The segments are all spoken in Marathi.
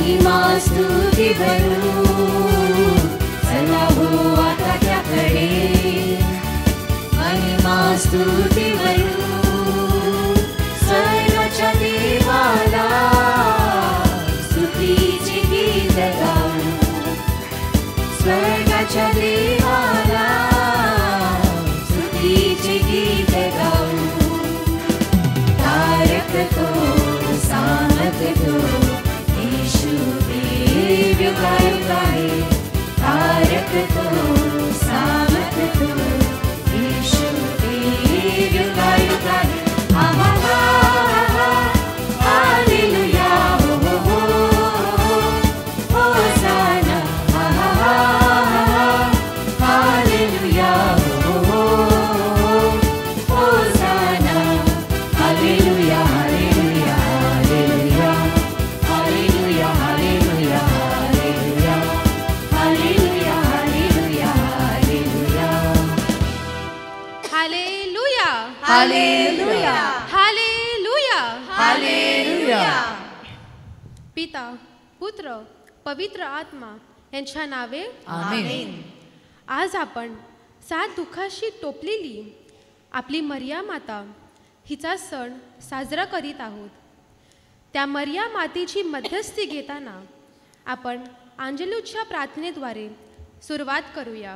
महिमा स्तुती भरू चला हो आता त्याकडे महिमा स्तुती भरू स्वर्गाच्या देवाला स्तुतीची गीत गाऊ स्वर्गाच्या देवाला स्तुतीची गीत गाऊ तारक तो सामर्थ तो येशू देव गायक आहे तारक तो सामर्थ तो येशू देव गायक आहे आम्हाला हालेलुया हो हो हो होसाना हालेलुया हो हो hosanna hallelujah hallelujah hallelujah hallelujah hallelujah hallelujah hallelujah hallelujah hallelujah hallelujah hallelujah hallelujah पिता पुत्र पवित्र आत्मा यांच्या नावे आमेन आज आपण 7 दुःखाशी टोपलेली आपली मरिया माता हिचा सण साजरा करीत आहोत. त्या मरिया मातेची मध्यस्थी घेताना आपण आंजलूच्या प्रार्थनेद्वारे सुरुवात करूया.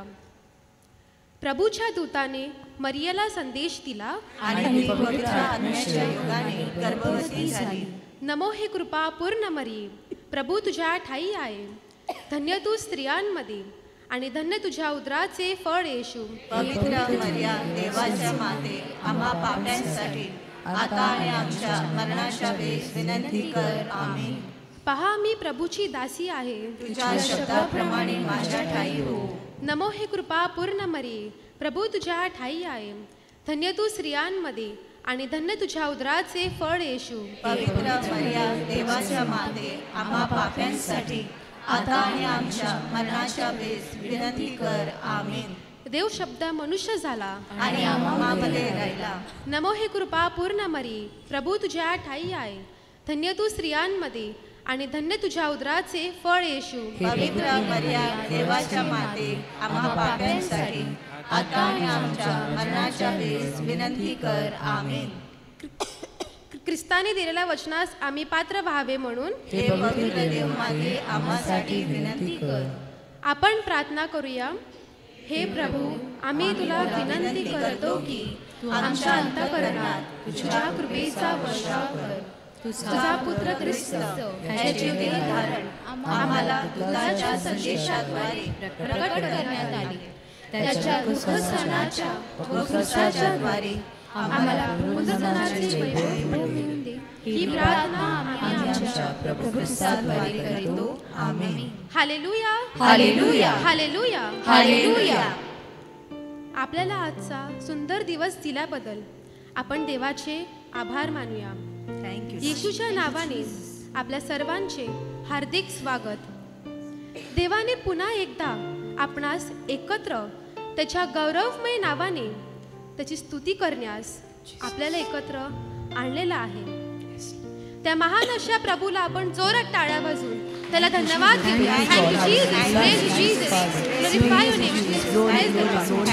प्रभूच्या दूताने मरियाला संदेश दिला आणि पवित्र आत्म्याच्या योगाने गर्भवती झाली. नमो हे कृपा पूर्ण मरिये, प्रभू तुझ्या ठाई आहे. धन्य तू स्त्रियांमध्ये आणि धन्य तुझ्या उदराचे फळ येशू. पवित्र मरिया देवाच्या माते आम्हा पाप्यांसाठी आता आणि आमच्या मरणाच्या वेळेस विनंती कर आमेन. पहा मी प्रभूची दासी आहे, तुझ्या शब्दाप्रमाणे माझ्या ठाई हो. नमो हे कृपा पूर्ण मरिये, प्रभू तुझ्या ठाई आहे. धन्य तू स्त्रियांमध्ये आणि धन्य तुझ्या उदराचे फळ येशू. पवित्र मरिया देवाच्या माते आम्हा पाप्यांसाठी आता आणि आमच्या मरणाच्या वेळेस विनंती कर आमेन. देव शब्द मनुष्य झाला आणि आम्हामध्ये राहिला. नमो हे कृपा पूर्ण मरिये, प्रभू तुझ्या ठाई आहे. धन्य तू स्त्रियांमध्ये आणि धन्य तुझ्या उदराचे फळ येशू. पवित्र मरिया देवाच्या माते आम्हा पाप्यांसाठी आता आणि आमच्या मरणाच्या वेळेस विनंती कर आमेन. ख्रिस्ताने दिलेल्या वचनास आम्ही पात्र व्हावे म्हणून हे पवित्र देव माते आम्हासाठी विनंती कर. आपण प्रार्थना करूया. हे प्रभू, आम्ही तुला विनंती करतो की तू आमच्या अंतःकरणात तुझ्या कृपेचा वर्षाव कर. तुझा पुत्र ख्रिस्त ह्याचे देह धारण आम्हाला दुधाच्या संदेशाद्वारे प्रकट करण्यात आले. त्याच्या दुःखसहनाच्या व क्रूसाच्या द्वारे आम्हाला पुनरुत्थानाचे वैभव मिळवून दे. ही प्रार्थना आम्ही आमच्या प्रभू ख्रिस्ताद्वारे करतो amen. Hallelujah hallelujah hallelujah hallelujah. आपल्याला आजचा सुंदर दिवस दिल्याबद्दल आपण देवाचे आभार मानूया. थँक्यू. येशूच्या नावाने आपल्या सर्वांचे हार्दिक स्वागत. देवाने पुन्हा एकदा आपणास एकत्र त्याच्या गौरवमय नावाने त्याची स्तुती करण्यास आपल्याला एकत्र आणलेला आहे. त्या महान अशा प्रभूला आपण जोरात टाळ्या वाजवून त्याला धन्यवाद देऊया. Thank you Jesus, praise Jesus, glorify your name, praise the Lord.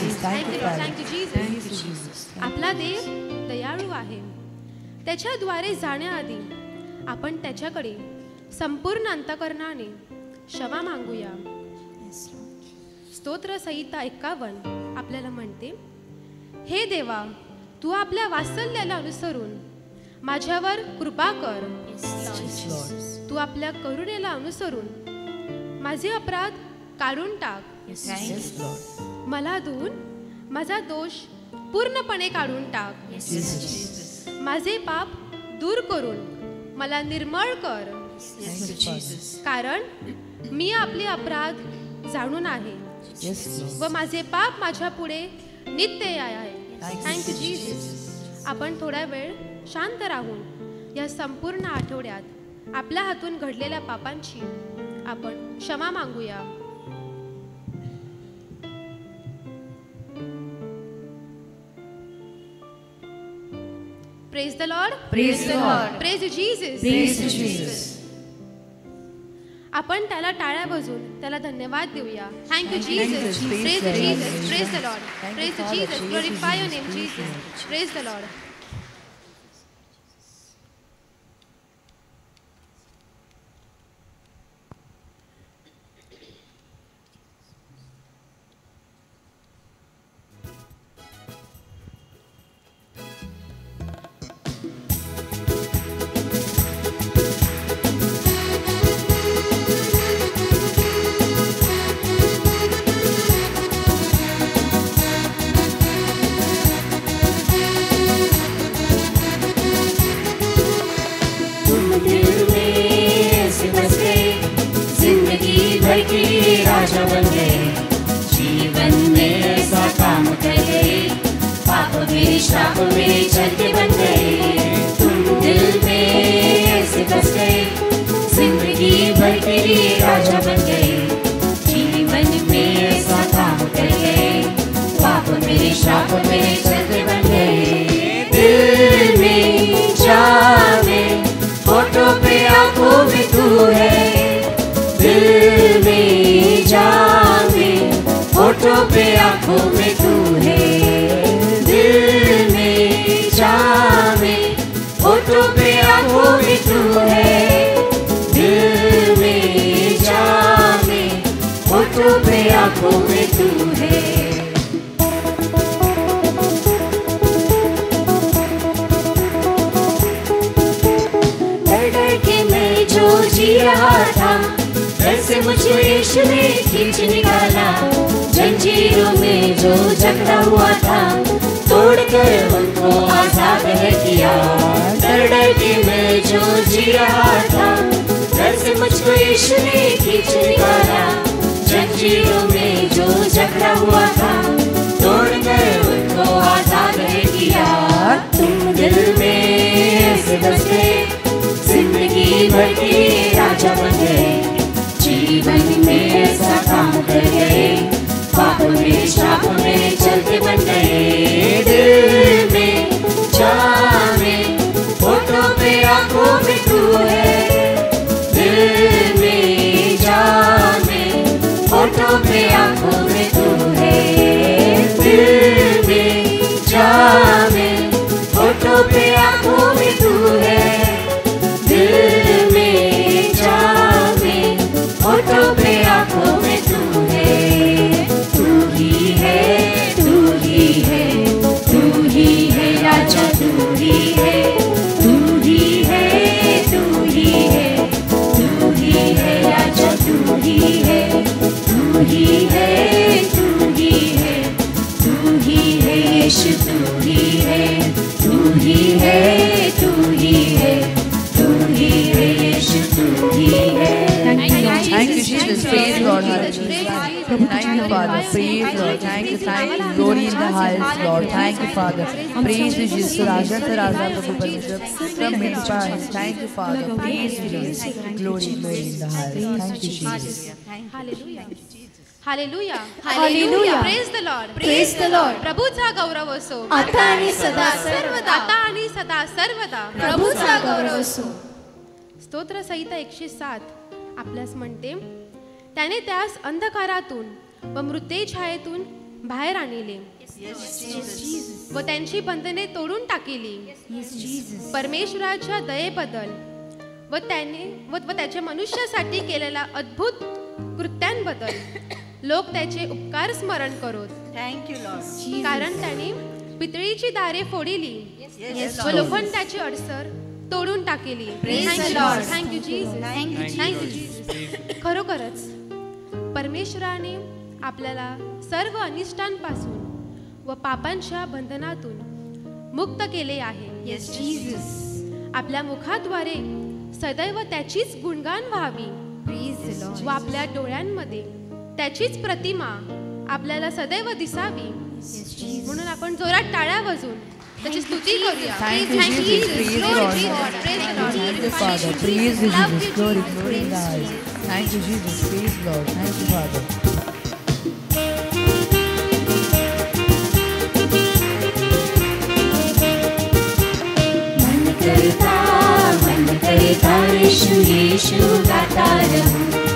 Thank you Jesus. आपला देव दयाळू आहे. त्याच्याद्वारे जाण्याआधी आपण त्याच्याकडे संपूर्ण अंतःकरणाने क्षमा मागूया. स्तोत्र संहिता 51 आपल्याला म्हणते, हे देवा, तू आपल्या वात्सल्याला अनुसरून माझ्यावर कृपा कर. तू आपल्या करुणेला अनुसरून माझे अपराध काढून टाक. मला धुवून माझा दोष पूर्णपणे काढून टाक. माझे पाप दूर करून मला निर्मळ कर. कारण मी आपले अपराध जाणून आहे व माझे पाप माझ्या पुढे नित्य आहे. Thank you Jesus. आपण थोडा वेळ शांत राहून या संपूर्ण आठवड्यात आपल्या हातून घडलेल्या पापांची आपण क्षमा मागूया. Praise the Lord. Praise the Lord. Praise Jesus. Praise Jesus. आपण त्याला टाळ्या वाजवून त्याला धन्यवाद देऊया. Thank you Jesus. Praise the Jesus. Praise the Lord. Praise the Jesus. Glorify your name Jesus. Praise the Lord. राजा बन गए, जीवन में ऐसा काम कर गए, पाप मेरे श्राप मेरे चलते बन गए। तुम दिल में ऐसे बस गए, जिंदगी भर के लिए राजा बन गए, जीवन में ऐसा काम कर गए, पाप मेरे श्राप मेरे चलते बन गए। दिल में जान में फोटो पे आंखों में तू है, दिल में जान में फोटो पे आंखों में तू है, दिल में जान में फोटो पे आंखों में तू है, दिल में जान में फोटो पे आंखों में तू है। डर डर के मैं जो जी रहा था, वैसे मुझे यीशु ने खींच निकाला, जंजीरों में जो जकड़ा हुआ था, तोड़कर उनको आजाद है किया। डर डर के मैं जो जी रहा था, वैसे मुझको यीशु ने खींच निकाला, जंजीरों में जो जकड़ा हुआ था, तोड़कर उनको आजाद है किया। तुम दिल में ऐसे बस गए, जिंदगी भर के राजा बन गए, जीवन में ऐसा काम कर गए, पाप मेरे श्राप मेरे चलते बन गए। दिल में जान में फोटो पे आंखों में तू है, दिल में जान में फोटो पे आंखों में तू है, दिल में जान में फोटो पे आंखों में तू है, दिल में जान में फोटो पे आंखों में तू है। तू ही है, तू ही है, तू ही है राजा, तू ही है, तू ही है, तू ही है, तू ही है राजा, तू ही है, तू ही है, तू ही है, तू ही है यीशु, तू ही है, तू ही है, तू ही है, तू ही है यीशु, तू ही है। Thank you, Jesus. Praise Lord. Hallelujah. Thank you, Father. Praise Lord. Thank you. Glory in the highest, Lord. Thank you, Father. Praise you, Jesus. Raja to Raja, Prabhu Parmeshwar. From Midbar. Thank you, Father. Praise you, Jesus. Glory in the highest. Thank you, Jesus. Hallelujah. Hallelujah. Hallelujah. Praise the Lord. Praise the Lord. प्रभूचा गौरव असो, आता आणि सदा सर्वदा, आता आणि सदा सर्वदा प्रभूचा गौरव असो. स्तोत्र संहिता 107 आपल्यास म्हणते, त्याने त्यास अंधकारातून व मृत्यू छायेतून बाहेर आणले व त्यांची बंधने तोडून टाकली. परमेश्वराच्या दयेबद्दल व त्याच्या मनुष्यासाठी केलेल्या अद्भुत कृत्यांबद्दल लोक त्याचे उपकार स्मरण करोत. Thank you Lord. कारण त्याने पितळीची दारे फोडली व लोखंडाची अडसर तोडून टाकली. Thank you Jesus. खरोखरच परमेश्वराने आपल्याला सर्व अनिष्टांपासून व पापांच्या बंधनातून मुक्त केले आहे. आपल्या मुखाद्वारे सदैव त्याचीच गुणगान व्हावी व आपल्या डोळ्यांमध्ये त्याचीच प्रतिमा आपल्याला सदैव दिसावी, म्हणून आपण जोरात टाळ्या वाजवून त्याची स्तुती करूया. Thank you, Jesus. Praise Lord. Thank you, Father. Praise you, Jesus. Glory in the highest. Thank you, Jesus. Praise Lord. Thank you, Father. मन करता यीशु यीशु गाता रहूं,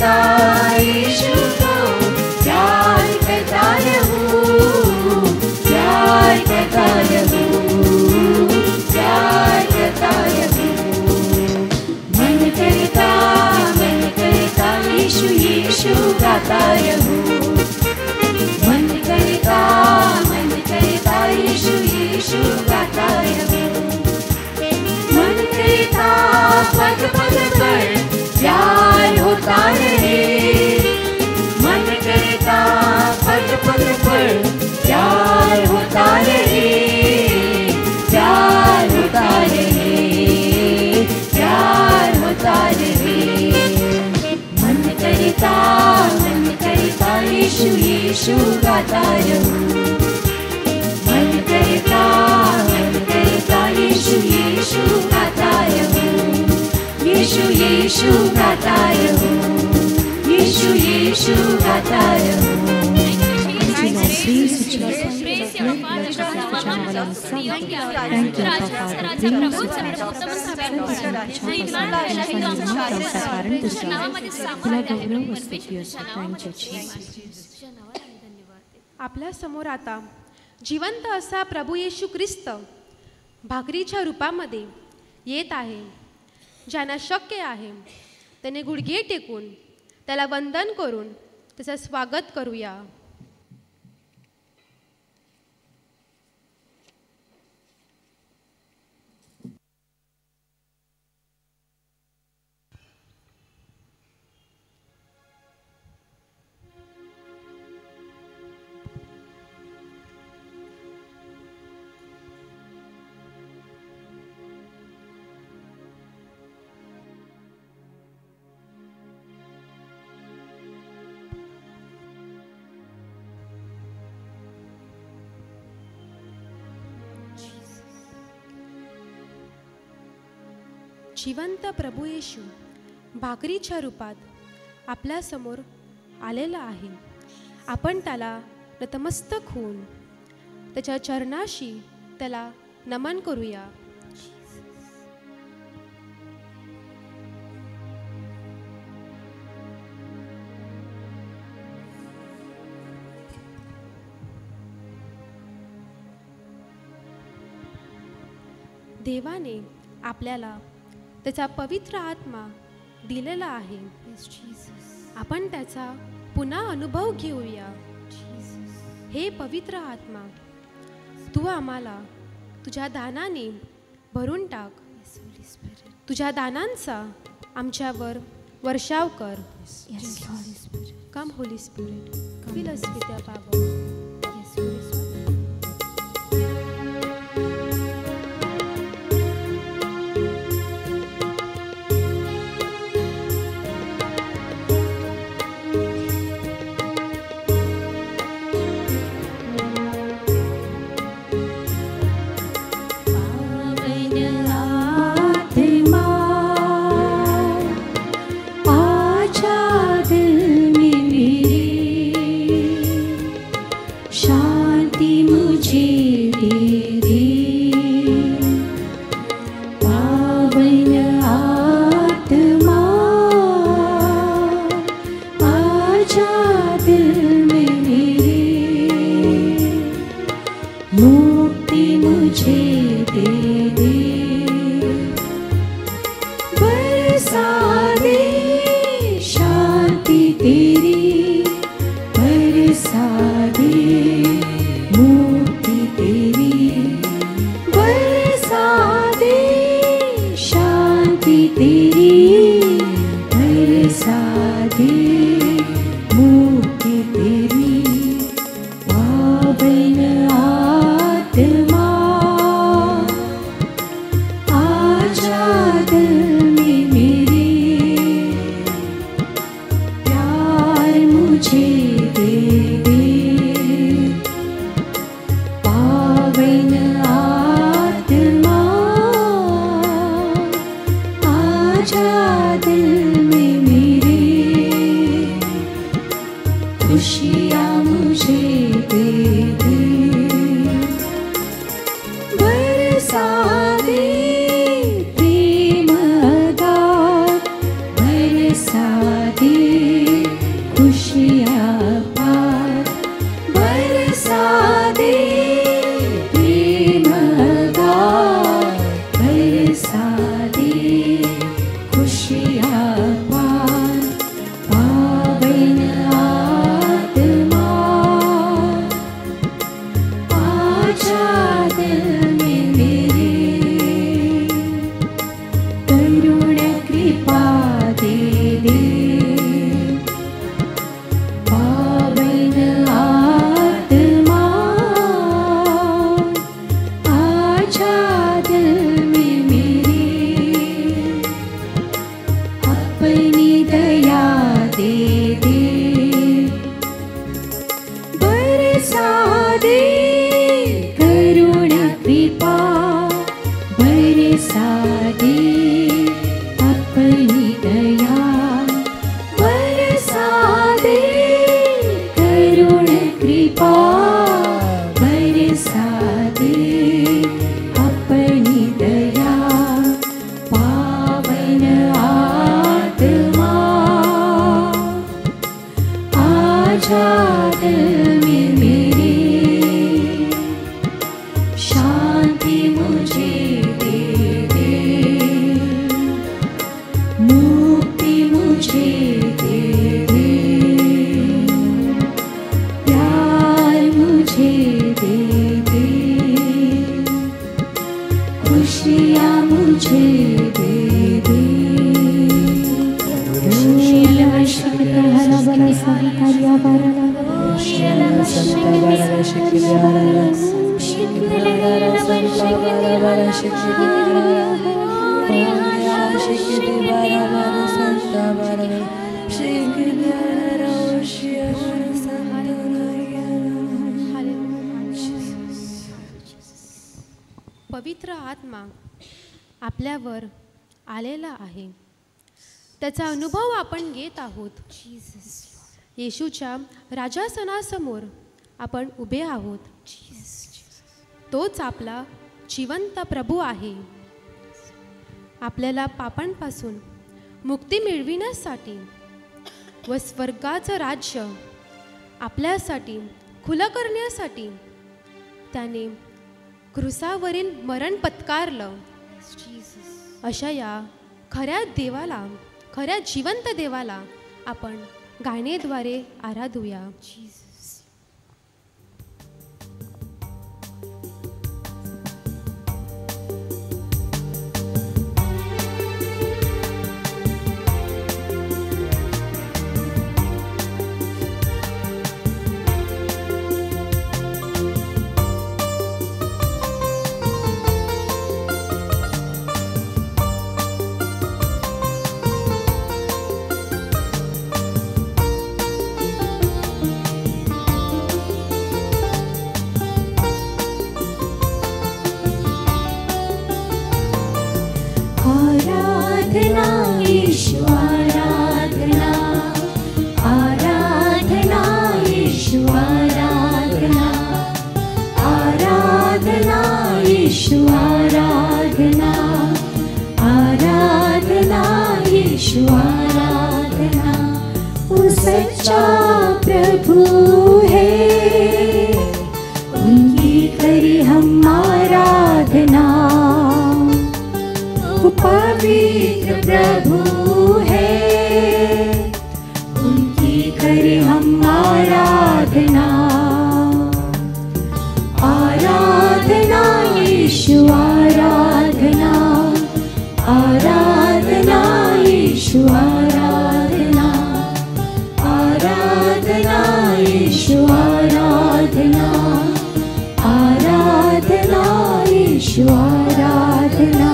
करता यीशु को प्यार करता रहूं, प्यार करता रहूं, प्यार करता रहूं। मन करता यीशु यीशु गाता रहूं, मन करता यीशु यीशु गाता रहूं। मन करता पग पग पर प्यार होता रहे, मन करता पग पग पर प्यार होता रहे, प्यार होता रहे, प्यार होता रहे। मन करता यीशु यीशु गाता रहूं, मन करता यीशु यीशु गाता रहूं, यीशु यीशु गाता रहूं, यीशु यीशु गाता रहूं। आपल्या समोर आता जिवंत असा प्रभू येशू ख्रिस्त भाकरीच्या रूपामध्ये येत आहे। ज्यांना शक्य आहे त्याने गुडघे टेकून त्याला वंदन करून त्याचं स्वागत करूया। जिवंत प्रभू येशू भाकरीच्या रूपात आपल्या समोर आलेला आहे। आपण त्याला नतमस्तक होऊन त्याच्या चरणाशी त्याला नमन करूया। देवाने आपल्याला त्याचा पवित्र आत्मा दिलेला आहे। आपण त्याचा पुन्हा अनुभव घेऊया। हे पवित्र आत्मा, तू आम्हाला तुझ्या दानाने भरून टाक। तुझ्या दानांचा आमच्यावर वर्षाव कर। Come holy spirit, fill us with your power. प्रेम अगाध बरसा दे। दे दे, बरसा दे करुणा कृपा, बरसा दे अपनी दया, बरसा दे करुणा कृपा, बरसा दे अपनी दया, पावन आत्मा आजा दिल में मेरे, शांति मुझे दे दे, मुक्ति मुझे दे दे, प्यार मुझे दे दे, खुशियाँ मुझे दे दे। पवित्र आत्मा आपल्यावर आलेला आहे, त्याचा अनुभव आपण घेत आहोत. येशूच्या राजासनासमोर आपण उभे आहोत. तोच आपला जिवंत प्रभू आहे. आपल्याला पापांपासून मुक्ती मिळविण्यासाठी व स्वर्गाचं राज्य आपल्यासाठी खुलं करण्यासाठी त्याने क्रूसावरील मरण पत्कारलं. अशा या खऱ्या देवाला, खऱ्या जिवंत देवाला आपण गाण्याद्वारे आराधूया. सच्चा प्रभु है, उनकी करी हम आराधना. वो पवित्र प्रभु है, उनकी करी हम आराधना. आराधना यीशु आराधना, आराधना यीशु आराधना, आराधना यीशु आराधना, आराधना यीशु आराधना.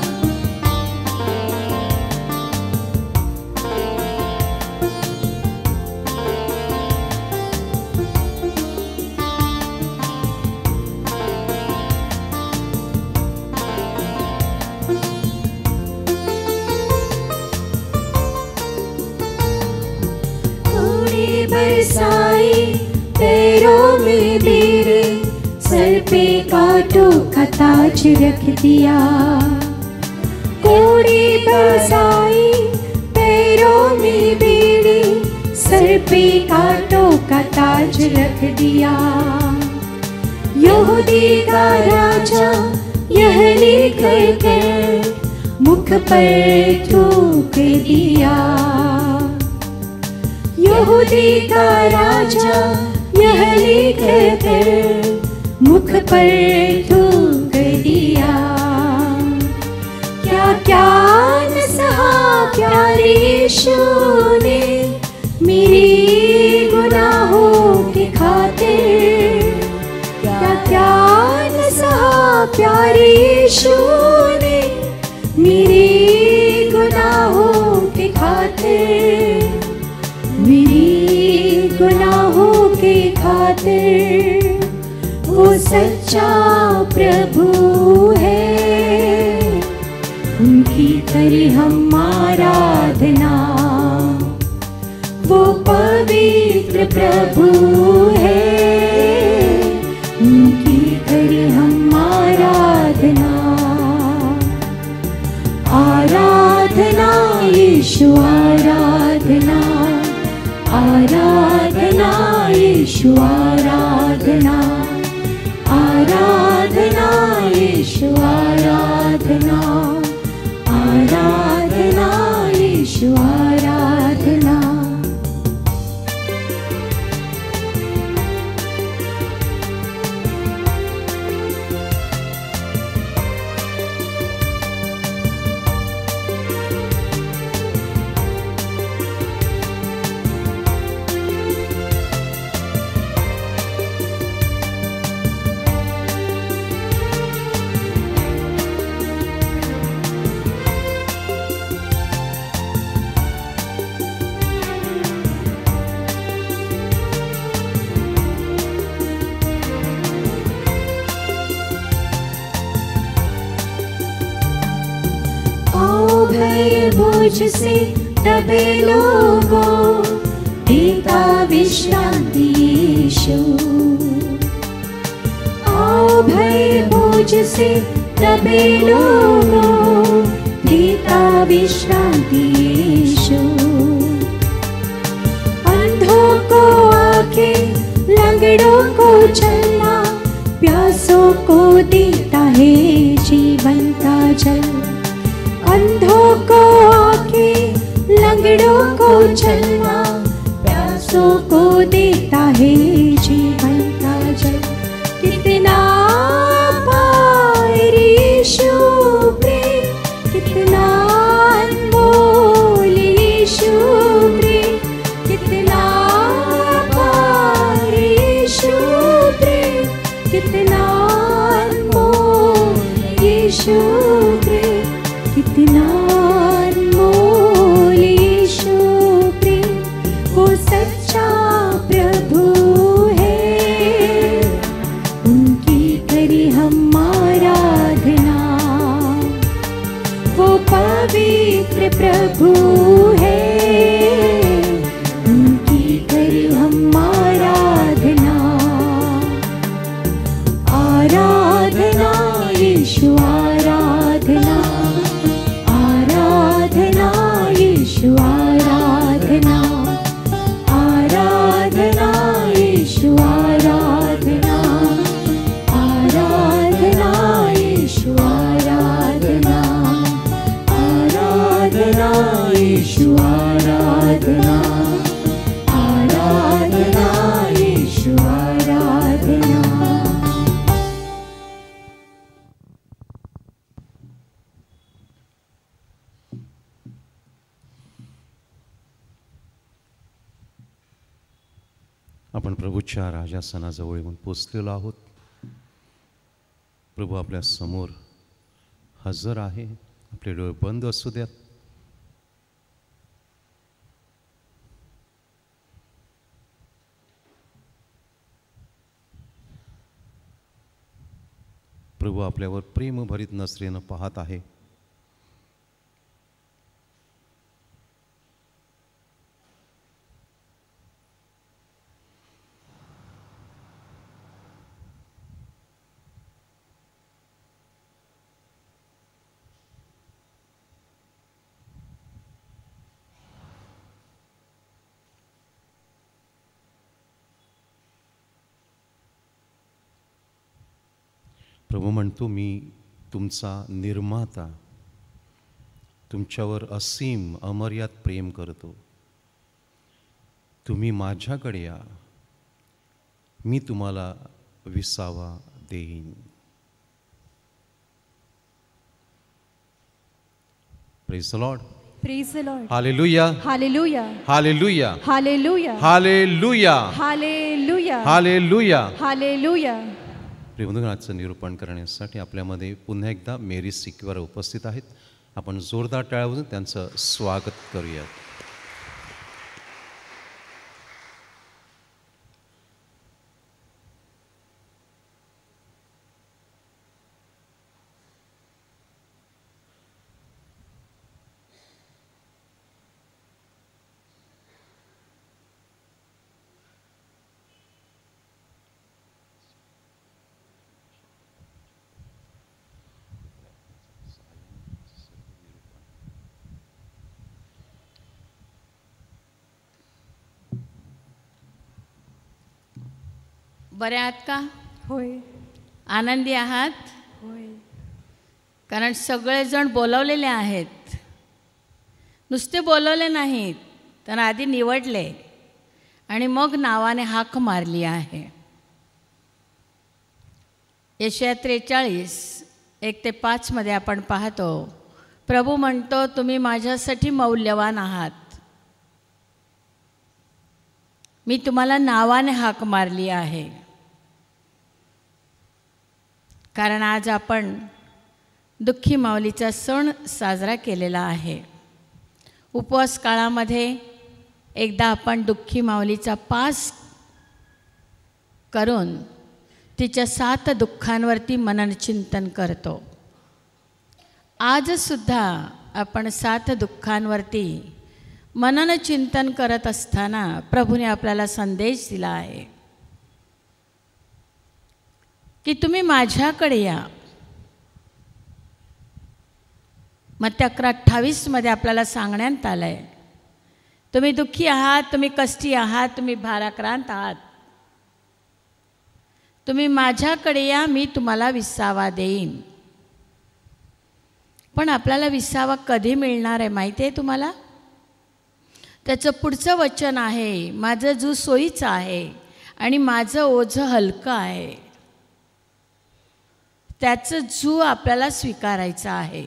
बरसाई पैरों में मेरे, सर पे कांटों का ताज रख दिया. कोड़ी बरसाई पैरों में मेरे, सर पे कांटों का ताज रख दिया. यहूदी का राजा यह लेकर कर मुख पर थूक दिया. यहूदी का राजा यह लेकर कर मुख पर थूक दिया. क्या क्या न सहा प्यारे यीशु ने मेरे गुनाहों की खातिर. क्या क्या न सहा प्यारे यीशु ने मेरे गुनाहों की खातिर. खातिर वो सच्चा प्रभु है, उनकी करी हम आराधना। वो पवित्र प्रभु है, उनकी करी हम आराधना। आराधना यीशु आराधना, आराधना यीशु आराधना, आराधना यीशु आराधना, आराधना यीशु आराधना। बोझ से दबे लोगों, देता विश्रांति यीशु। आओ भय बोझ से दबे लोगों, देता विश्रांति यीशु। अंधों को आंखें, लंगड़ों को चलना, प्यासों को देता है जीवन का जल। अंधों को आंखें, लंगड़ों को चलना, प्यासों को देता है जीवन का जल। कितना अपार यीशु प्रेम, कितना अनमोल यीशु प्रेम, कितना अपार यीशु प्रेम, कितना अनमोल यीशु प्रेम, कितना अनमोल यीशु प्रेम। वो सच्चा प्रभु है, उनकी करी हम आराधना। वो पवित्र प्रभु है, उनकी करी हम आराधना। आराधना यीशु आराधना, आराधना यीशु आराधना, आराधना यीशु आराधना, आराधना यीशु आराधना, आराधना यीशु आराधना, आराधना यीशु आराधना। आपण प्रभूच्या राजासनाजवळ येऊन पोचलेलो आहोत. प्रभू आपल्या समोर हजर आहे. आपले डोळे बंद असू द्यात. प्रभू आपल्यावर प्रेमभरीत नजरेनं पाहत आहे. प्रभू म्हणतो, मी तुमचा निर्माता, तुमच्यावर असीम अमर्याद प्रेम करतो. तुम्ही माझ्याकडे या, मी तुम्हाला विसावा देईन. Praise the Lord. Praise the Lord. Hallelujah. Hallelujah. Hallelujah. Hallelujah. Hallelujah. Hallelujah. Hallelujah. Hallelujah. प्रेमधुनाचं निरूपण करण्यासाठी आपल्यामध्ये पुन्हा एकदा मेरी सिक्वेरा उपस्थित आहेत. आपण जोरदार टाळ्या वाजवून त्यांचं स्वागत करूयात. बरे आहात का? होय. आनंदी आहात? होय. कारण सगळेजण बोलवलेले आहेत. नुसते बोलवले नाहीत, तर आधी निवडले आणि मग नावाने हाक मारली आहे. यशाया 43:1-5 मध्ये आपण पाहतो, प्रभू म्हणतो, तुम्ही माझ्यासाठी मौल्यवान आहात. मी तुम्हाला नावाने हाक मारली आहे. कारण आज आपण दुःखी माऊलीचा सण साजरा केलेला आहे. उपवास काळामध्ये एकदा आपण दुःखी माऊलीचा पास करून तिच्या 7 दुःखांवरती मननचिंतन करतो. आजसुद्धा आपण 7 दुःखांवरती मननचिंतन करत असताना प्रभूने आपल्याला संदेश दिला आहे की तुम्ही माझ्याकडे या. मत्ती 11:28 मध्ये आपल्याला सांगण्यात आलं आहे, तुम्ही दुःखी आहात, तुम्ही कष्टी आहात, तुम्ही भाराक्रांत आहात, तुम्ही माझ्याकडे या, मी तुम्हाला विसावा देईन. पण आपल्याला विसावा कधी मिळणार आहे माहिती आहे तुम्हाला? त्याचं पुढचं वचन आहे, माझं जू सोयीचं आहे आणि माझं ओझं हलकं आहे. त्याचं जू आपल्याला स्वीकारायचं आहे.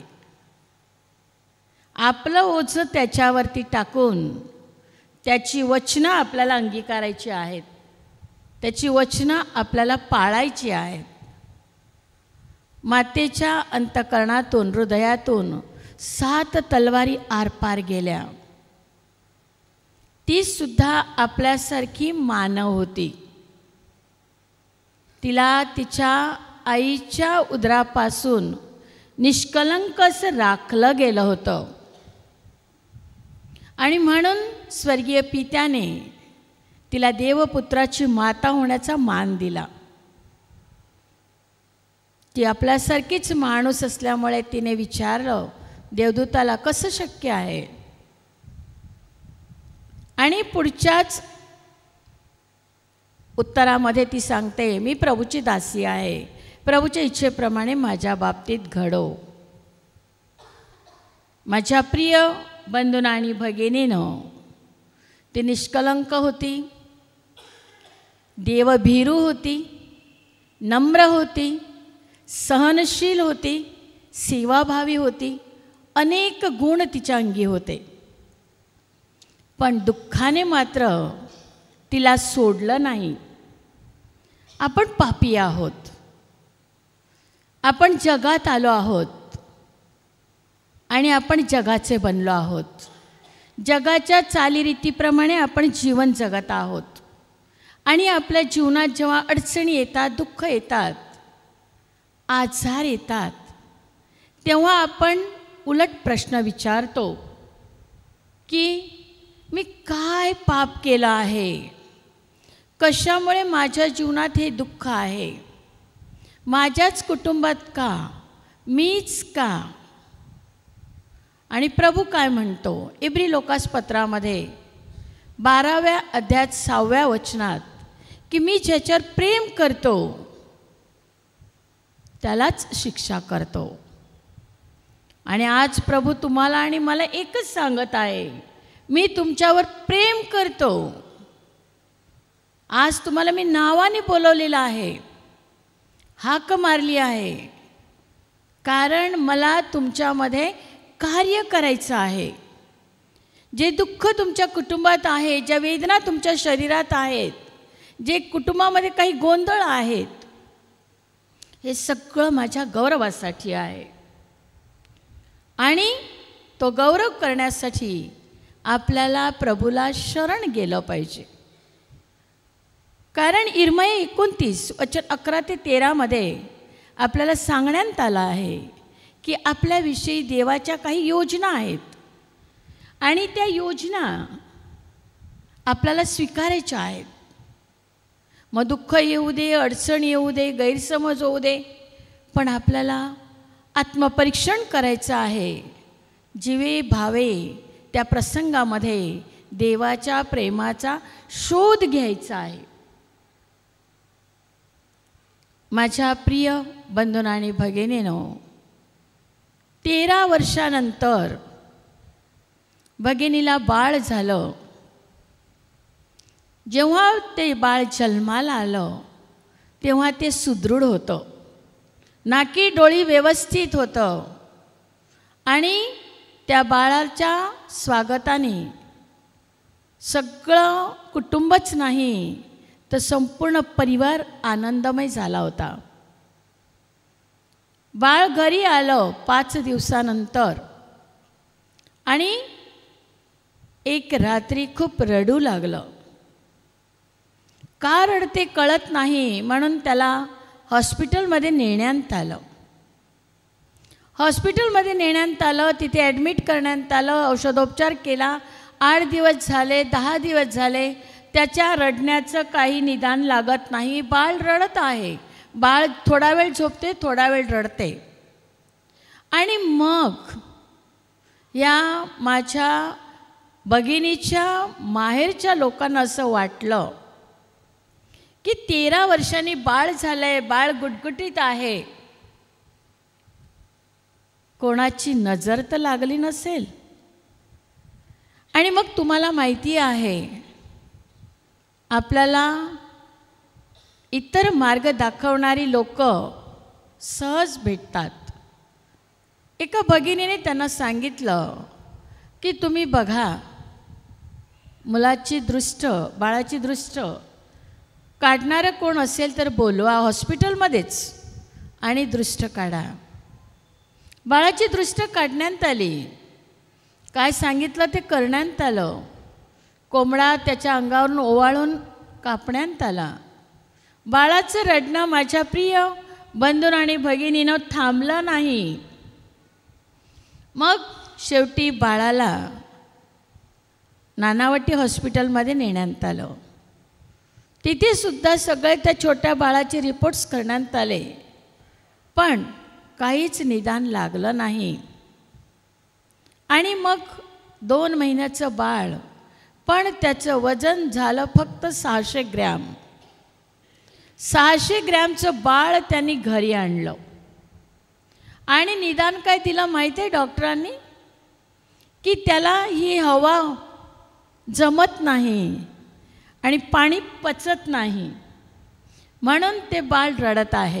आपलं ओझं त्याच्यावरती टाकून त्याची वचनं आपल्याला अंगीकारायची आहेत. त्याची वचनं आपल्याला पाळायची आहेत. मातेच्या अंतःकरणातून, हृदयातून 7 तलवारी आरपार गेल्या. ती सुद्धा आपल्यासारखी मानव होती. तिला तिच्या आईच्या उदरापासून निष्कलंक असं राखलं गेलं होतं. आणि म्हणून स्वर्गीय पित्याने तिला देवपुत्राची माता होण्याचा मान दिला. ती आपल्यासारखीच माणूस असल्यामुळे तिने विचारलं देवदूताला, कसं शक्य आहे? आणि पुढच्याच उत्तरामध्ये ती सांगते, मी प्रभूची दासी आहे, प्रभूच्या इच्छेप्रमाणे माझ्या बाबतीत घडो. माझ्या प्रिय बंधूंनो आणि भगिनीनं, ती निष्कलंक होती, देवभीरू होती, नम्र होती, सहनशील होती, सेवाभावी होती. अनेक गुण तिच्या अंगी होते. पण दुःखाने मात्र तिला सोडलं नाही. आपण पापी आहोत, आपण जगात आलो आहोत आणि आपण जगाचे बनलो आहोत. जगाच्या चालीरीतीप्रमाणे आपण जीवन जगत आहोत. आणि आपल्या जीवनात जेव्हा अडचणी येतात, दुःख येतात, आजार येतात, तेव्हा आपण उलट प्रश्न विचारतो की मी काय पाप केलं आहे? कशामुळे माझ्या जीवनात हे दुःख आहे? माझ्याच कुटुंबात का? मीच का? आणि प्रभू काय म्हणतो? इब्री लोकासपत्रामध्ये 12व्या अध्यायात 6व्या वचनात की मी ज्याच्यावर प्रेम करतो त्यालाच शिक्षा करतो. आणि आज प्रभू तुम्हाला आणि मला एकच सांगत आहे, मी तुमच्यावर प्रेम करतो. आज तुम्हाला मी नावाने बोलवलेलं आहे, हाक मारली आहे, कारण मला तुमच्यामध्ये कार्य करायचं आहे. जे दुःख तुमच्या कुटुंबात आहे, ज्या वेदना तुमच्या शरीरात आहेत, जे कुटुंबामध्ये काही गोंधळ आहेत, हे सगळं माझ्या गौरवासाठी आहे. आणि तो गौरव करण्यासाठी आपल्याला प्रभूला शरण गेलं पाहिजे. कारण इर्मया 29 वचन 11 ते 13 मध्ये आपल्याला सांगण्यात आलं आहे की आपल्याविषयी देवाच्या काही योजना आहेत आणि त्या योजना आपल्याला स्वीकारायच्या आहेत. मग दुःख येऊ दे, अडचण येऊ दे, गैरसमज होऊ दे, पण आपल्याला आत्मपरीक्षण करायचं आहे. जीवे भावे त्या प्रसंगामध्ये देवाच्या प्रेमाचा शोध घ्यायचा आहे. माझ्या प्रिय बंधूंनो आणि भगिनींनो, 13 वर्षानंतर भगिनीला बाळ झालं. जेव्हा ते बाळ जन्माला आलं तेव्हा ते सुदृढ होतं, नाकी डोळी व्यवस्थित होतं आणि त्या बाळाच्या स्वागताने सगळं कुटुंबच नाही तर संपूर्ण परिवार आनंदमय झाला होता. बाळ घरी आलं 5 दिवसानंतर आणि एक रात्री खूप रडू लागलं. का रडते कळत नाही म्हणून त्याला हॉस्पिटलमध्ये नेण्यात आलं. हॉस्पिटलमध्ये नेण्यात आलं, तिथे ॲडमिट करण्यात आलं, औषधोपचार केला. 8 दिवस झाले, 10 दिवस झाले, त्याच्या रडण्याचं काही निदान लागत नाही. बाळ रडत आहे. बाळ थोडा वेळ झोपते, थोडा वेळ रडते. आणि मग या माझ्या भगिनीच्या माहेरच्या लोकांना असं वाटलं की 13 वर्षांनी बाळ झालंय, बाळ गुटगुटीत आहे, कोणाची नजर तर लागली नसेल. आणि मग तुम्हाला माहिती आहे, आपल्याला इतर मार्ग दाखवणारी लोक सहज भेटतात. एका भगिनीने त्यांना सांगितलं की तुम्ही बघा, मुलाची दृष्ट, बाळाची दृष्ट काढणारं कोण असेल तर बोलवा हॉस्पिटलमध्येच आणि दृष्ट काढा. बाळाची दृष्ट काढण्यात आली. काय सांगितलं ते करण्यात आलं. कोंबडा त्याच्या अंगावरून ओवाळून कापण्यात आला. बाळाचं रडणं माझ्या प्रिय बंधू आणि भगिनीनं थांबलं नाही. मग शेवटी बाळाला नानावटी हॉस्पिटलमध्ये नेण्यात आलं. तिथे सुद्धा सगळे त्या छोट्या बाळाचे रिपोर्ट्स करण्यात आले, पण काहीच निदान लागलं नाही. आणि मग 2 महिन्याचं बाळ, पण त्याचं वजन झालं फक्त 600 ग्रॅम. 600 ग्रॅमचं बाळ त्यांनी घरी आणलं. आणि निदान काय तिला माहिती आहे डॉक्टरांनी की त्याला ही हवा जमत नाही आणि पाणी पचत नाही, म्हणून ते बाळ रडत आहे.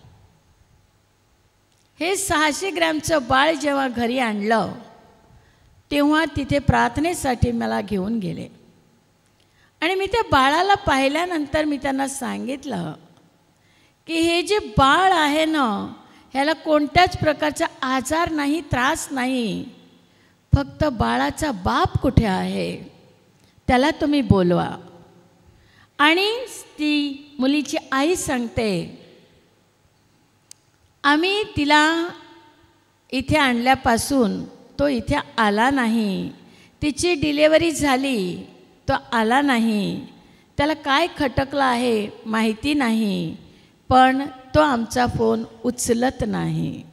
हे 600 ग्रॅमचं बाळ जेव्हा घरी आणलं तेव्हा तिथे प्रार्थनेसाठी मला घेऊन गेले. आणि मी त्या बाळाला पाहिल्यानंतर मी त्यांना सांगितलं की हे जे बाळ आहे ना, ह्याला कोणत्याच प्रकारचा आजार नाही, त्रास नाही, फक्त बाळाचा बाप कुठे आहे त्याला तुम्ही बोलवा. आणि ती मुलीची आई सांगते, आम्ही तिला इथे आणल्यापासून तो इथे आला नाही. तिची डिलेवरी झाली, तो आला नाही. त्याला काय खटकलं आहे माहिती नाही, पण तो आमचा फोन उचलत नाही.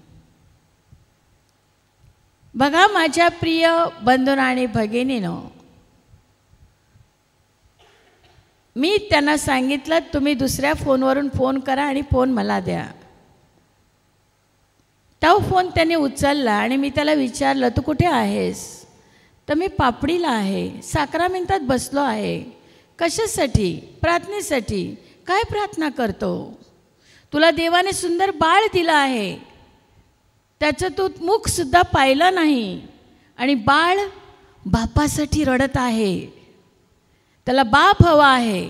बघा माझ्या प्रिय बंधू आणि भगिनीनो, मी त्यांना सांगितलं तुम्ही दुसऱ्या फोनवरून फोन करा आणि फोन मला द्या. तो फोन त्याने उचलला आणि मी त्याला विचारलं तू कुठे आहेस? तर मी पापडीला आहे, साक्रामेंटात बसलो आहे. कशासाठी? प्रार्थनेसाठी. काय प्रार्थना करतो? तुला देवाने सुंदर बाळ दिलं आहे, त्याचं तू मुखसुद्धा पाहिलं नाही आणि बाळ बापासाठी रडत आहे, त्याला बाप हवा आहे.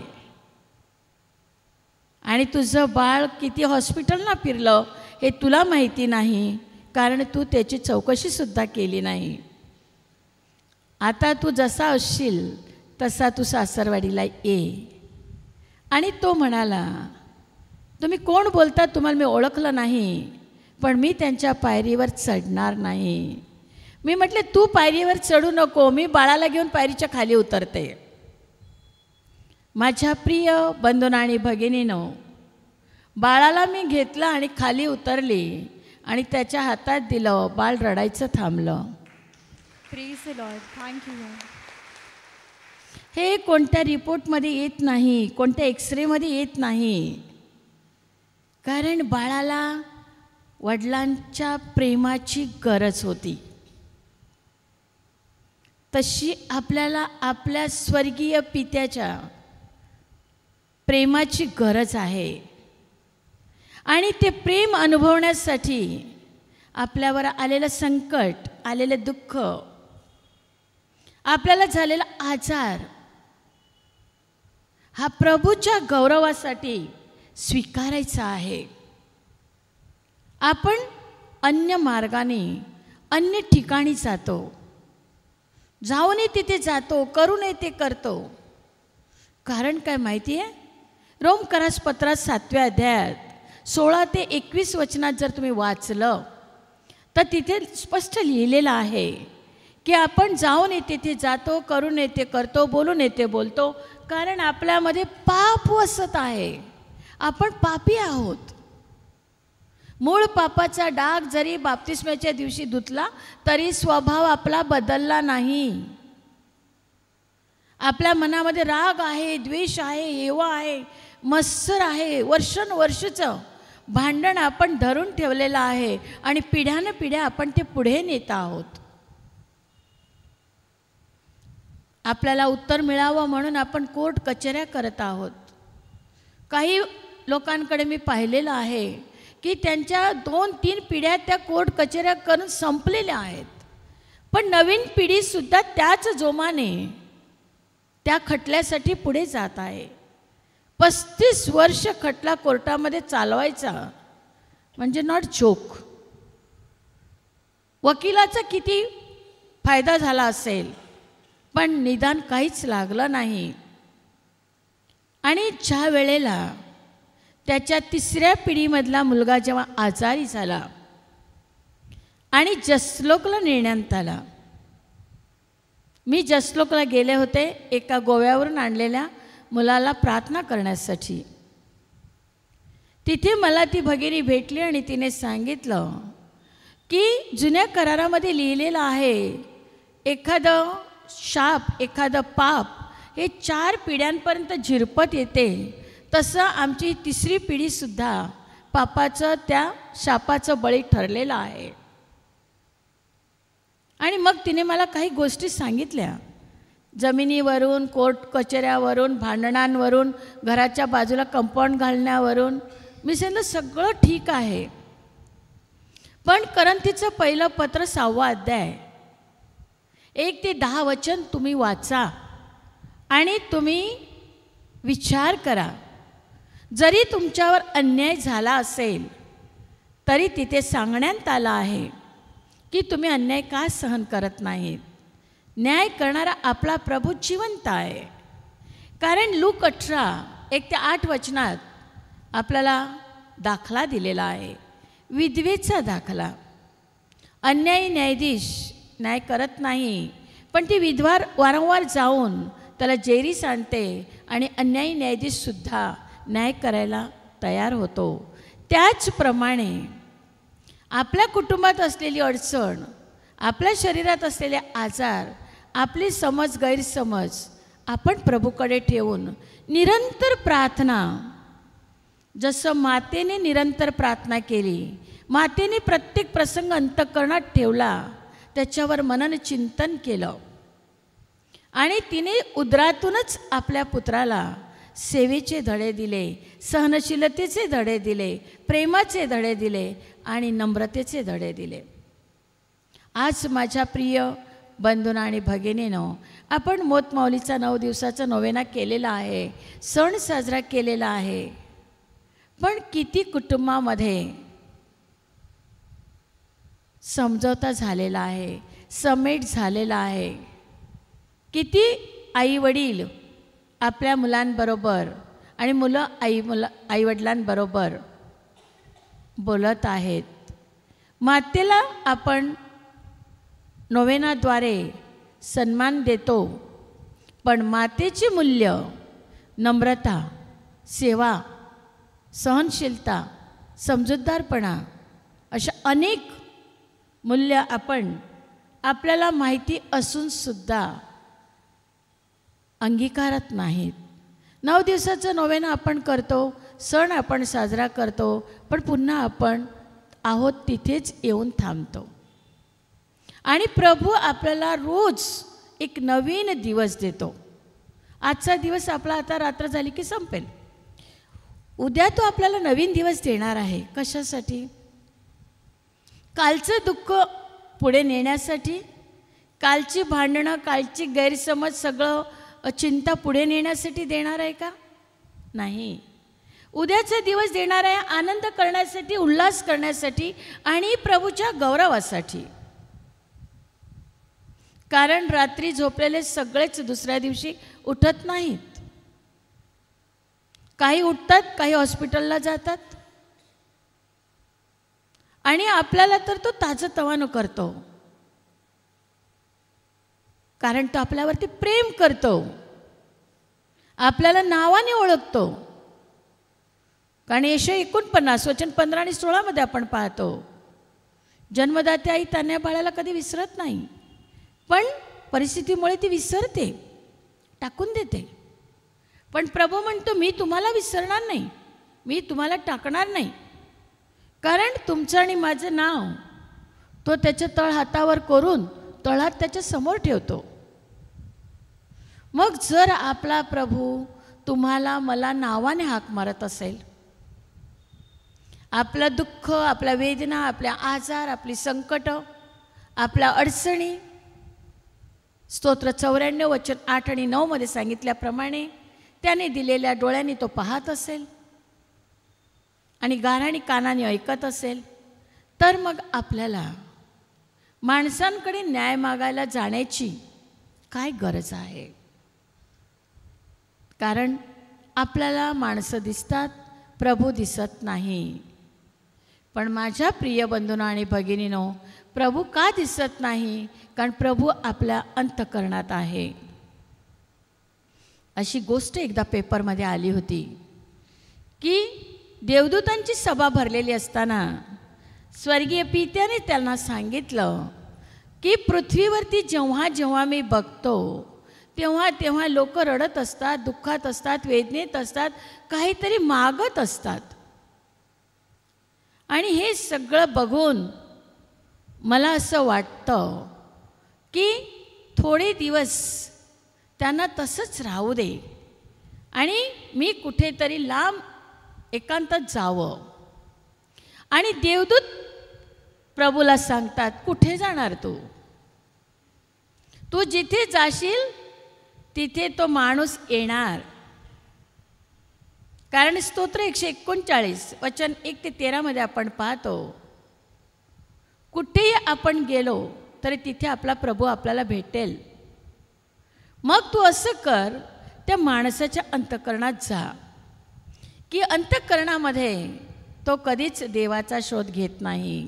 आणि तुझं बाळ किती हॉस्पिटलला फिरलं हे तुला माहिती नाही, कारण तू त्याची चौकशीसुद्धा केली नाही. आता तू जसा असशील तसा तू सासरवाडीला ये. आणि तो म्हणाला तुम्ही कोण बोलता? तुम्हाला मी ओळखलं नाही, पण मी त्यांच्या पायरीवर चढणार नाही. मी म्हटले तू पायरीवर चढू नको, मी बाळाला घेऊन पायरीच्या खाली उतरते. माझ्या प्रिय बंधू आणि भगिनीनो, बाळाला मी घेतलं आणि खाली उतरली आणि त्याच्या हातात दिलं. बाळ रडायचं थांबलं. Praise the Lord. Thank you Lord. हे कोणत्या रिपोर्टमध्ये येत नाही, कोणत्या एक्सरेमध्ये येत नाही. कारण बाळाला वडिलांच्या प्रेमाची गरज होती. तशी आपल्याला आपल्या स्वर्गीय पित्याच्या प्रेमाची गरज आहे. आणि ते प्रेम अनुभवण्यासाठी आपल्यावर आलेलं संकट, आलेलं दुःख, आपल्याला झालेला आजार हा प्रभूच्या गौरवासाठी स्वीकारायचा आहे. आपण अन्य मार्गाने अन्य ठिकाणी जातो, जाऊनही तिथे जातो, करू नये ते करतो. कारण काय माहिती आहे? रोमकरास पत्रात 7व्या अध्यायात 16 ते 21 वचनात जर तुम्ही वाचलं तर तिथे स्पष्ट लिहिलेलं आहे की आपण जाऊन तिथे जातो, करू नये ते करतो, बोलू नये ते बोलतो. कारण आपल्यामध्ये पाप वसत आहे. आपण पापी आहोत. मूळ पापाचा डाग जरी बाप्तिस्म्याच्या दिवशी धुतला तरी स्वभाव आपला बदलला नाही. आपल्या मनामध्ये राग आहे, द्वेष आहे, हेवा आहे, मत्सर आहे, वर्षानुवर्षाचं भांडण आपण धरून ठेवलेलं आहे आणि पिढ्यानं पिढ्या आपण ते पुढे नेत आहोत. आपल्याला उत्तर मिळावं म्हणून आपण कोर्ट कचऱ्या करत आहोत. काही लोकांकडे मी पाहिलेलं आहे की त्यांच्या 2-3 पिढ्या त्या कोर्ट कचऱ्या करून संपलेल्या आहेत. पण नवीन पिढीसुद्धा त्याच जोमाने त्या खटल्यासाठी पुढे जात आहे. 35 वर्ष खटला कोर्टामध्ये चालवायचा म्हणजे नॉट जोक. वकिलाचा किती फायदा झाला असेल पण निदान काहीच लागलं नाही. आणि ज्या वेळेला त्याच्या 3ऱ्या पिढीमधला मुलगा जेव्हा आजारी झाला आणि जसलोकला नेण्यात आला, मी जसलोकला गेले होते एका गोव्यावरून आणलेल्या मुलाला प्रार्थना करण्यासाठी. तिथे मला ती भगिनी भेटली आणि तिने सांगितलं की जुन्या करारामध्ये लिहिलेलं आहे एखादं शाप, एखादं पाप हे 4 पिढ्यांपर्यंत झिरपत येते. तसं आमची 3री पिढीसुद्धा पापाचं, त्या शापाचं बळी ठरलेलं आहे. आणि मग तिने मला काही गोष्टी सांगितल्या. जमिनीवरून, कोर्ट कचऱ्यावरून, भांडणांवरून, घराच्या बाजूला कंपाऊंड घालण्यावरून. मी सांगितलं सगळं ठीक आहे, पण करंथीचं पहिलं पत्र 6वा अध्याय 1 ते 10 वचन तुम्ही वाचा आणि तुम्ही विचार करा. जरी तुमच्यावर अन्याय झाला असेल तरी तिथे सांगण्यात आलं आहे की तुम्ही अन्याय का सहन करत नाहीत. न्याय करणारा आपला प्रभू जिवंत आहे. कारण लूक 18:1 ते 8 वचनात आपल्याला दाखला दिलेला आहे, विधवेचा दाखला. अन्यायी न्यायाधीश न्याय करत नाही, पण ती विधवा वारंवार जाऊन त्याला जेरीस आणते आणि अन्यायी न्यायाधीशसुद्धा न्याय करायला तयार होतो. त्याचप्रमाणे आपल्या कुटुंबात असलेली अडचण, आपल्या शरीरात असलेले आजार, आपली समज गैरसमज आपण प्रभूकडे ठेवून निरंतर प्रार्थना, जसं मातेने निरंतर प्रार्थना केली, मातेने प्रत्येक प्रसंग अंतःकरणात ठेवला, त्याच्यावर मनन चिंतन केलं आणि तिने उदरातूनच आपल्या पुत्राला सेवेचे धडे दिले, सहनशीलतेचे धडे दिले, प्रेमाचे धडे दिले आणि नम्रतेचे धडे दिले. आज माझ्या प्रिय बंधूंनो आणि भगिनींनो, आपण मोतमाऊलीचा 9 दिवसाचा नोवेना केलेला आहे, सण साजरा केलेला आहे. पण किती कुटुंबामध्ये समझोता झालेला आहे, समेट झालेला आहे. किती आईवडील आपल्या मुलांबरोबर आणि मुलं आईवडिलांबरोबर बोलत आहेत. मातेला आपण नोवेनाद्वारे सन्मान देतो, पण मातेचे मूल्य नम्रता, सेवा, सहनशीलता, समजूतदारपणा अशा अनेक मूल्य आपण आपल्याला माहिती असूनसुद्धा अंगीकारत नाहीत. 9 दिवसाचं नोवेना आपण करतो, सण आपण साजरा करतो, पण पुन्हा आपण आहोत तिथेच येऊन थांबतो. आणि प्रभू आपल्याला रोज एक नवीन दिवस देतो. आजचा दिवस आपला आता रात्र झाली की संपेल. उद्या तो आपल्याला नवीन दिवस देणार आहे. कशासाठी? कालचं दुःख पुढे नेण्यासाठी, कालची भांडणं, कालची गैरसमज, सगळं चिंता पुढे नेण्यासाठी देणार आहे का? नाही. उद्याचा दिवस देणार आहे आनंद करण्यासाठी, उल्हास करण्यासाठी आणि प्रभूच्या गौरवासाठी. कारण रात्री झोपलेले सगळेच दुसऱ्या दिवशी उठत नाहीत. काही उठतात, काही हॉस्पिटलला जातात. आणि आपल्याला तर तो ताजंतवानं करतो, कारण तो आपल्यावरती प्रेम करतो, आपल्याला नावाने ओळखतो. कारण यशोया 49 वचन 15 आणि 16 मध्ये आपण पाहतो, जन्मदाते आई त्यांच्या बाळाला कधी विसरत नाही, पण परिस्थितीमुळे ती विसरते, टाकून देते. पण प्रभू म्हणतो, मी तुम्हाला विसरणार नाही, मी तुम्हाला टाकणार नाही. कारण तुमचं आणि माझं नाव तो त्याच्या तळ हातावर करून तळहात त्याच्या समोर ठेवतो. मग जर आपला प्रभू तुम्हाला मला नावाने हाक मारत असेल, आपलं दुःख, आपल्या वेदना, आपल्या आजार, आपली संकट, आपल्या अडचणी, स्तोत्र 94 वचन 8 आणि 9 मध्ये सांगितल्याप्रमाणे त्याने दिलेल्या डोळ्यांनी तो पाहत असेल आणि गाराणी कानाने ऐकत असेल, तर मग आपल्याला माणसांकडे न्याय मागायला जाण्याची काय गरज आहे? कारण आपल्याला माणसं दिसतात, प्रभू दिसत नाही. पण माझ्या प्रिय बंधूंनो आणि भगिनींनो, प्रभू का दिसत नाही? कारण प्रभू आपल्या अंतःकरणात आहे. अशी गोष्ट एकदा पेपरमध्ये आली होती की देवदूतांची सभा भरलेली असताना स्वर्गीय पित्याने त्यांना सांगितलं की पृथ्वीवरती जेव्हा जेव्हा मी बघतो तेव्हा तेव्हा लोक रडत असतात, दुःखात असतात, वेदनेत असतात, काहीतरी मागत असतात. आणि हे सगळं बघून मला असं वाटतं की थोडे दिवस त्यांना तसंच राहू दे आणि मी कुठेतरी लांब एकांतात जावं. आणि देवदूत प्रभूला सांगतात, कुठे जाणार तू? तू जिथे जाशील तिथे तो माणूस येणार. कारण स्तोत्र 139 वचन 1 ते 13 मध्ये आपण पाहतो, कुठेही आपण गेलो तरी तिथे आपला प्रभू आपल्याला भेटेल. मग तू असं कर, त्या माणसाच्या अंतःकरणात जा की अंतःकरणामध्ये तो कधीच देवाचा शोध घेत नाही.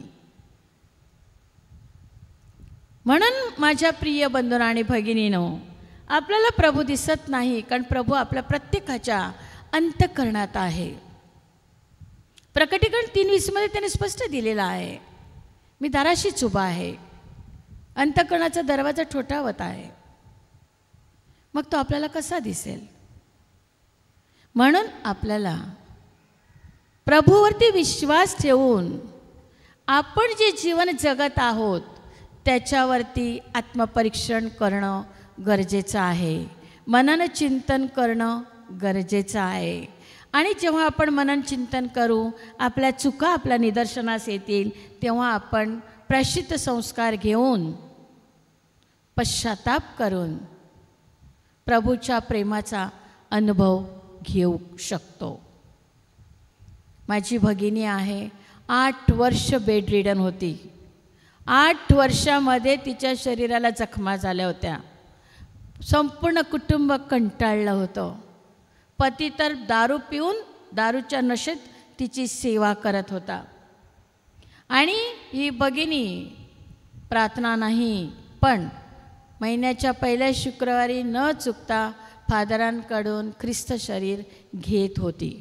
म्हणून माझ्या प्रिय बंधूंनो आणि भगिनींनो, आपल्याला प्रभू दिसत नाही, कारण प्रभू आपल्या प्रत्येकाच्या अंतःकरणात आहे. प्रकटीकरण 3:20 मध्ये त्याने स्पष्ट दिलेलं आहे, मी दाराशीच उभा आहे, अंतःकरणाचा दरवाजा ठोठावत आहे. मग तो आपल्याला कसा दिसेल? म्हणून आपल्याला प्रभूवरती विश्वास ठेवून आपण जे जीवन जगत आहोत त्याच्यावरती आत्मपरीक्षण करणं गरजेचं आहे, मनन चिंतन करणं गरजेचं आहे. आणि जेव्हा आपण मनन चिंतन करू, आपल्या चुका आपल्या निदर्शनास येतील, तेव्हा आपण प्रायश्चित्त संस्कार घेऊन पश्चाताप करून प्रभूच्या प्रेमाचा अनुभव घेऊ शकतो. माझी भगिनी आहे, 8 वर्ष बेड रिडन होती. 8 वर्षामध्ये तिच्या शरीराला जखमा झाल्या होत्या. संपूर्ण कुटुंब कंटाळलं होतं. पती तर दारू पिऊन दारूच्या नशेत तिची सेवा करत होता. आणि ही भगिनी प्रार्थना नाही, पण महिन्याच्या पहिल्या शुक्रवारी न चुकता फादरांकडून ख्रिस्त शरीर घेत होती.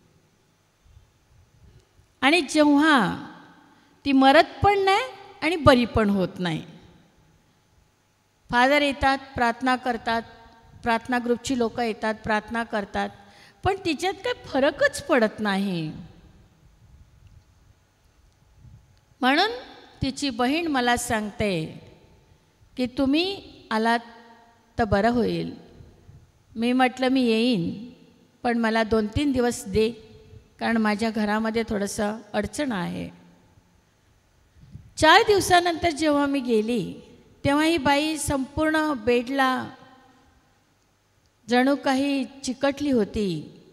आणि जेव्हा ती मरत पण नाही आणि बरी पण होत नाही, फादर येतात, प्रार्थना करतात, प्रार्थना ग्रुपची लोक येतात, प्रार्थना करतात. पण तिच्यात काही फरकच पडत नाही. म्हणून तिची बहीण मला सांगते की तुम्ही आलात तर बरं होईल. मी म्हटलं मी येईन, पण मला 2-3 दिवस दे, कारण माझ्या घरामध्ये थोडंसं अडचण आहे. 4 दिवसानंतर जेव्हा मी गेली तेव्हा ही बाई संपूर्ण बेडला जणू काही चिकटली होती.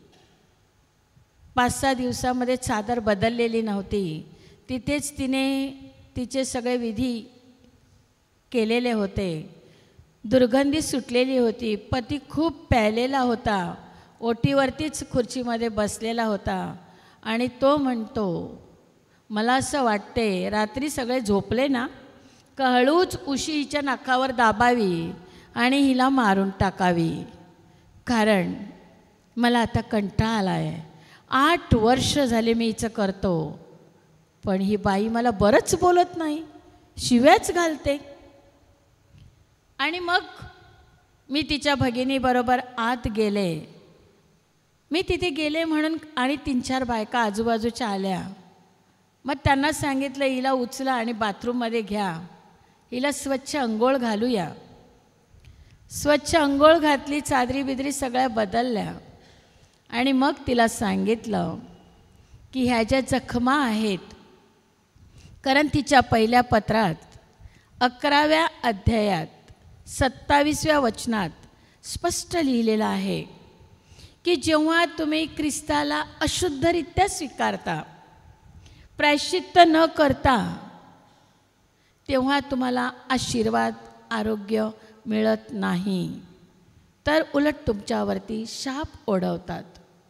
5-6 दिवसामध्ये चादर बदललेली नव्हती. तिथेच तिने तिचे सगळे विधी केलेले होते. दुर्गंधी सुटलेली होती. पती खूप प्यायलेला होता. ओटीवरतीच खुर्चीमध्ये बसलेला होता आणि तो म्हणतो, मला असं वाटते रात्री सगळे झोपले ना, का हळूच उशी हिच्या नाकावर दाबावी आणि हिला मारून टाकावी, कारण मला आता कंटाळा आला आहे. 8 वर्ष झाले मी हिचं करतो, पण ही बाई मला बरंच बोलत नाही, शिव्याच घालते. आणि मग मी तिच्या भगिनीबरोबर आत गेले. मी तिथे गेले म्हणून आणि 3-4 बायका आजूबाजूच्या आल्या. मग त्यांना सांगितलं, हिला उचला आणि बाथरूममध्ये घ्या, हिला स्वच्छ अंघोळ घालूया. स्वच्छ अंघोळ घातली, चादरी बिदरी सगळ्या बदलल्या आणि मग तिला सांगितलं की ह्या ज्या जखमा आहेत, कारण तिच्या पहिल्या पत्रात 11व्या अध्यायात 27व्या वचनात स्पष्ट लिहिलेलं आहे की जेव्हा तुम्ही ख्रिस्ताला अशुद्धरित्या स्वीकारता, प्रायश्चित्त न करता, तेव्हा तुम्हाला आशीर्वाद आरोग्य मिळत नाही, तर उलट तुमच्यावरती शाप ओढवतात.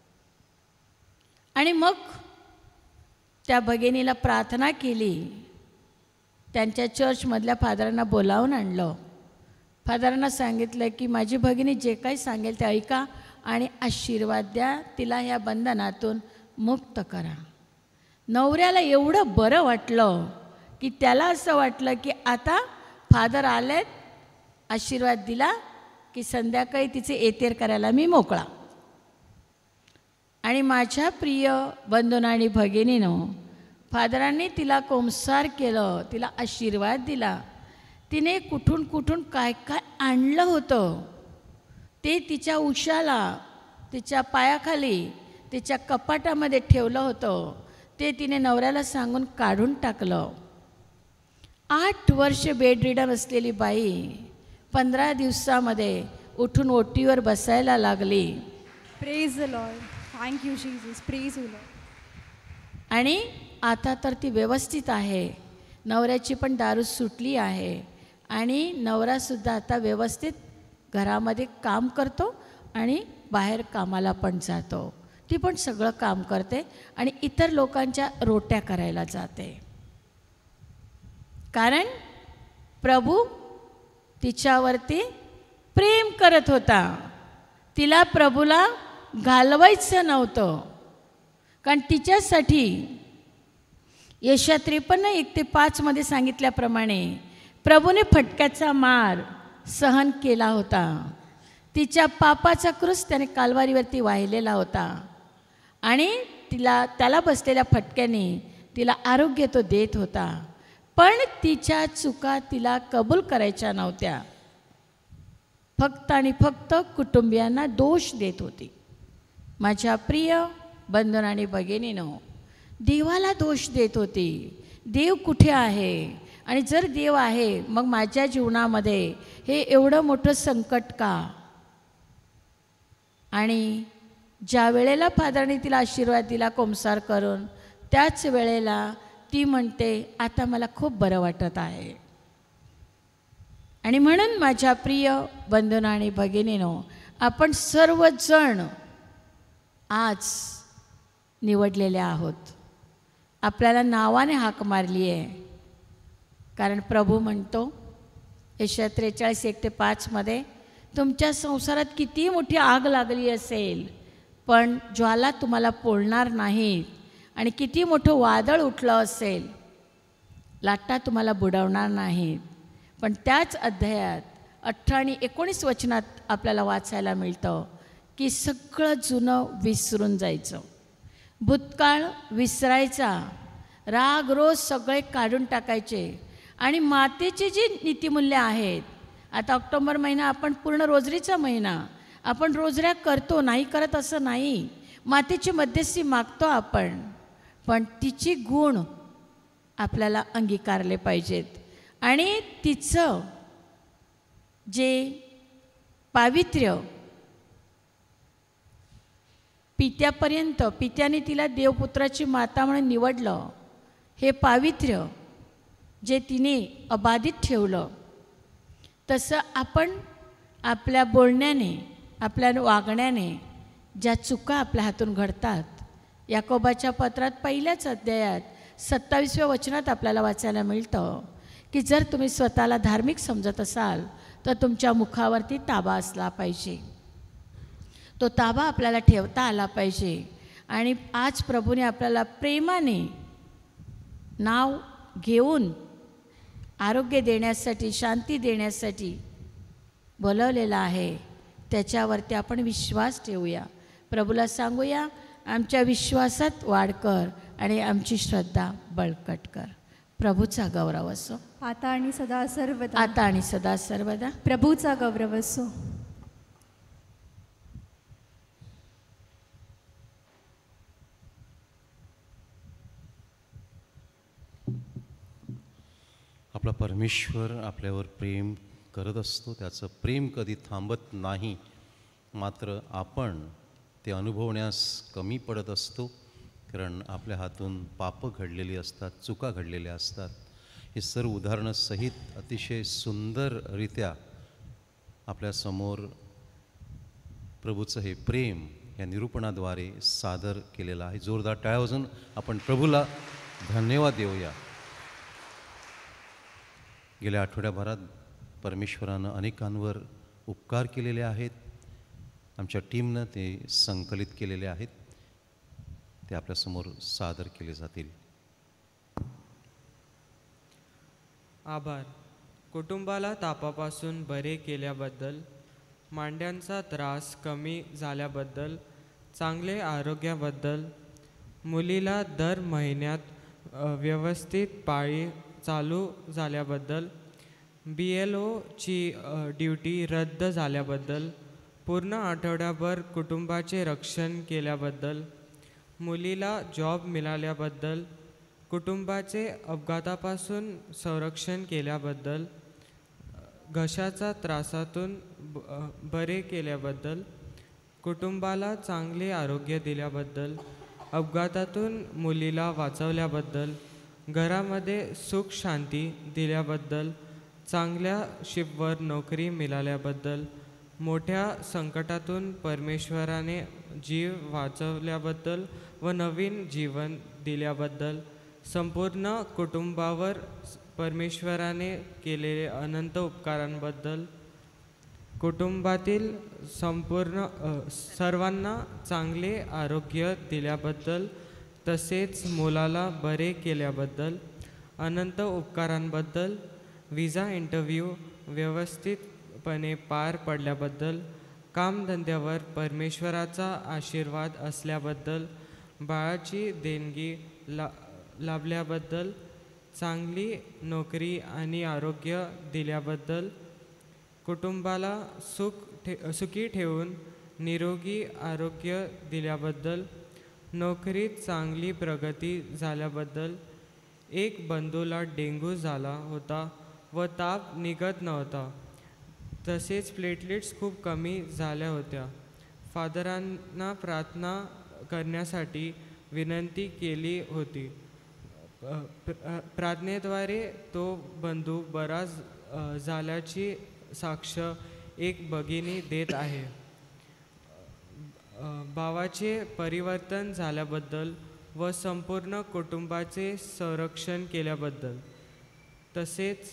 आणि मग त्या भगिनीला प्रार्थना केली. त्यांच्या चर्चमधल्या फादरांना बोलावून आणलं. फादरांना सांगितलं की माझी भगिनी जे काही सांगेल ते ऐका आणि आशीर्वाद द्या, तिला ह्या बंधनातून मुक्त करा. नवऱ्याला एवढं बरं वाटलं की त्याला असं वाटलं की आता फादर आलेत, आशीर्वाद दिला की संध्याकाळी तिचे एतेर करायला मी मोकळा. आणि माझ्या प्रिय बंधूंनो आणि भगिनीनो, फादरांनी तिला कोमसार केलं, तिला आशीर्वाद दिला. तिने कुठून कुठून काय काय आणलं होतं ते तिच्या उशाला, तिच्या पायाखाली, तिच्या कपाटामध्ये ठेवलं होतं. ते तिने नवऱ्याला सांगून काढून टाकलं. 8 वर्ष बेड रिडन असलेली बाई 15 दिवसामध्ये उठून ओटीवर बसायला लागली. Praise the Lord. Thank you, Jesus. Praise you, Lord. आणि आता तर ती व्यवस्थित आहे. नवऱ्याची पण दारू सुटली आहे आणि नवरासुद्धा आता व्यवस्थित घरामध्ये काम करतो आणि बाहेर कामाला पण जातो. ती पण सगळं काम करते आणि इतर लोकांच्या रोट्या करायला जाते, कारण प्रभू तिच्यावरती प्रेम करत होता. तिला प्रभूला घालवायचं नव्हतं, कारण तिच्यासाठी यशा 53:1-5 मध्ये सांगितल्याप्रमाणे प्रभूने फटक्याचा मार सहन केला होता. तिच्या पापाचा क्रूस त्याने कालवारीवरती वाहिलेला होता आणि त्याला बसलेल्या फटक्याने तिला आरोग्य तो देत होता. पण तिच्या चुका तिला कबूल करायच्या नव्हत्या. फक्त आणि फक्त कुटुंबियांना दोष देत होती. माझ्या प्रिय बंधूंनो आणि भगिनींनो, देवाला दोष देत होती. देव कुठे आहे? आणि जर देव आहे मग माझ्या जीवनामध्ये हे एवढं मोठं संकट का? आणि ज्या वेळेला फादरांनी तिला आशीर्वाद दिला कोमसार करून, त्याच वेळेला ती म्हणते आता मला खूप बरं वाटत आहे. आणि म्हणून माझ्या प्रिय बंधूंनो आणि भगिनींनो, आपण सर्वजण आज निवडलेले आहोत. आपल्याला नावाने हाक मारली आहे, कारण प्रभू म्हणतो यशया 43:1-5 मध्ये, तुमच्या संसारात किती मोठी आग लागली असेल पण ज्वाला तुम्हाला पोळणार नाहीत, आणि किती मोठं वादळ उठलं असेल लाटा तुम्हाला बुडवणार नाहीत. पण त्याच अध्यायात 18 आणि 19 वचनात आपल्याला वाचायला मिळतं की सगळं जुनं विसरून जायचं, भूतकाळ विसरायचा, राग रोज सगळे काढून टाकायचे आणि मातेची जी नीतिमूल्य आहेत. आता ऑक्टोबर महिना आपण पूर्ण रोजरीचा महिना, आपण रोजऱ्या करतो, नाही करत असं नाही, मातेची मध्यस्थी मागतो आपण, पण तिची गुण आपल्याला अंगीकारले पाहिजेत आणि तिचं जे पावित्र्य पित्यापर्यंत, पित्याने तिला देवपुत्राची माता म्हणून निवडलं, हे पावित्र्य जे तिने अबाधित ठेवलं, तसं आपण आपल्या बोलण्याने, आपल्या वागण्याने ज्या चुका आपल्या हातून घडतात, याकोबाच्या पत्रात पहिल्याच अध्यायात 27व्या वचनात आपल्याला वाचायला मिळतं की जर तुम्ही स्वतःला धार्मिक समजत असाल तर तुमच्या मुखावरती ताबा असला पाहिजे, तो ताबा आपल्याला ठेवता आला पाहिजे. आणि आज प्रभूने आपल्याला प्रेमाने नाव घेऊन आरोग्य देण्यासाठी, शांती देण्यासाठी बोलवलेलं आहे. त्याच्यावरती आपण विश्वास ठेवूया, प्रभूला सांगूया आमच्या विश्वासात वाढ कर आणि आमची श्रद्धा बळकट कर. प्रभूचा गौरव असो आता आणि सदा सर्वदा. आता आणि सदा सर्वदा प्रभूचा गौरव असो. आपला परमेश्वर आपल्यावर प्रेम करत असतो, त्याचं प्रेम कधी थांबत नाही, मात्र आपण ते अनुभवण्यास कमी पडत असतो, कारण आपल्या हातून पापं घडलेली असतात, चुका घडलेल्या असतात. हे सर्व उदाहरणं सहित अतिशय सुंदररित्या आपल्यासमोर प्रभूचं हे प्रेम या निरूपणाद्वारे सादर केलेलं आहे. जोरदार टाळ्या वाजवून आपण प्रभूला धन्यवाद देऊया. गेल्या आठवड्याभरात परमेश्वरानं अनेकांवर उपकार केलेले आहेत. आमच्या टीमनं ते संकलित केलेले आहेत, ते आपल्यासमोर सादर केले जातील. आभार. कुटुंबाला तापापासून बरे केल्याबद्दल, मांड्यांचा त्रास कमी झाल्याबद्दल, चांगले आरोग्याबद्दल, मुलीला दर महिन्यात व्यवस्थित पाळी चालू झाल्याबद्दल, BLOची ड्युटी रद्द झाल्याबद्दल, पूर्ण आठवड्याभर कुटुंबाचे रक्षण केल्याबद्दल, मुलीला जॉब मिळाल्याबद्दल, कुटुंबाचे अपघातापासून संरक्षण केल्याबद्दल, घशाचा त्रासातून बरे केल्याबद्दल, कुटुंबाला चांगले आरोग्य दिल्याबद्दल, अपघातातून मुलीला वाचवल्याबद्दल, घरामध्ये सुख शांती दिल्याबद्दल, चांगल्या शिपवर नोकरी मिळाल्याबद्दल, मोठ्या संकटातून परमेश्वराने जीव वाचवल्याबद्दल व नवीन जीवन दिल्याबद्दल, संपूर्ण कुटुंबावर परमेश्वराने केलेले अनंत उपकारांबद्दल, कुटुंबातील संपूर्ण सर्वांना चांगले आरोग्य दिल्याबद्दल, तसेच मुलाला बरे केल्याबद्दल, अनंत उपकारांबद्दल, विजा इंटरव्ह्यू व्यवस्थितपणे पार पडल्याबद्दल, कामधंद्यावर परमेश्वराचा आशीर्वाद असल्याबद्दल, बाळाची देणगी लाभल्याबद्दल, चांगली नोकरी आणि आरोग्य दिल्याबद्दल, कुटुंबाला सुखी ठेवून निरोगी आरोग्य दिल्याबद्दल, नोकरीत चांगली प्रगती झाल्याबद्दल, एक बंधूला डेंग्यू झाला होता व ताप निघत नव्हता, तसेच प्लेटलेट्स खूप कमी झाल्या होत्या. फादरांना प्रार्थना करण्यासाठी विनंती केली होती. प्रार्थनेद्वारे तो बंधू बरा झाल्याची साक्ष एक भगिनी देत आहे. भावाचे परिवर्तन झाल्याबद्दल व संपूर्ण कुटुंबाचे संरक्षण केल्याबद्दल, तसेच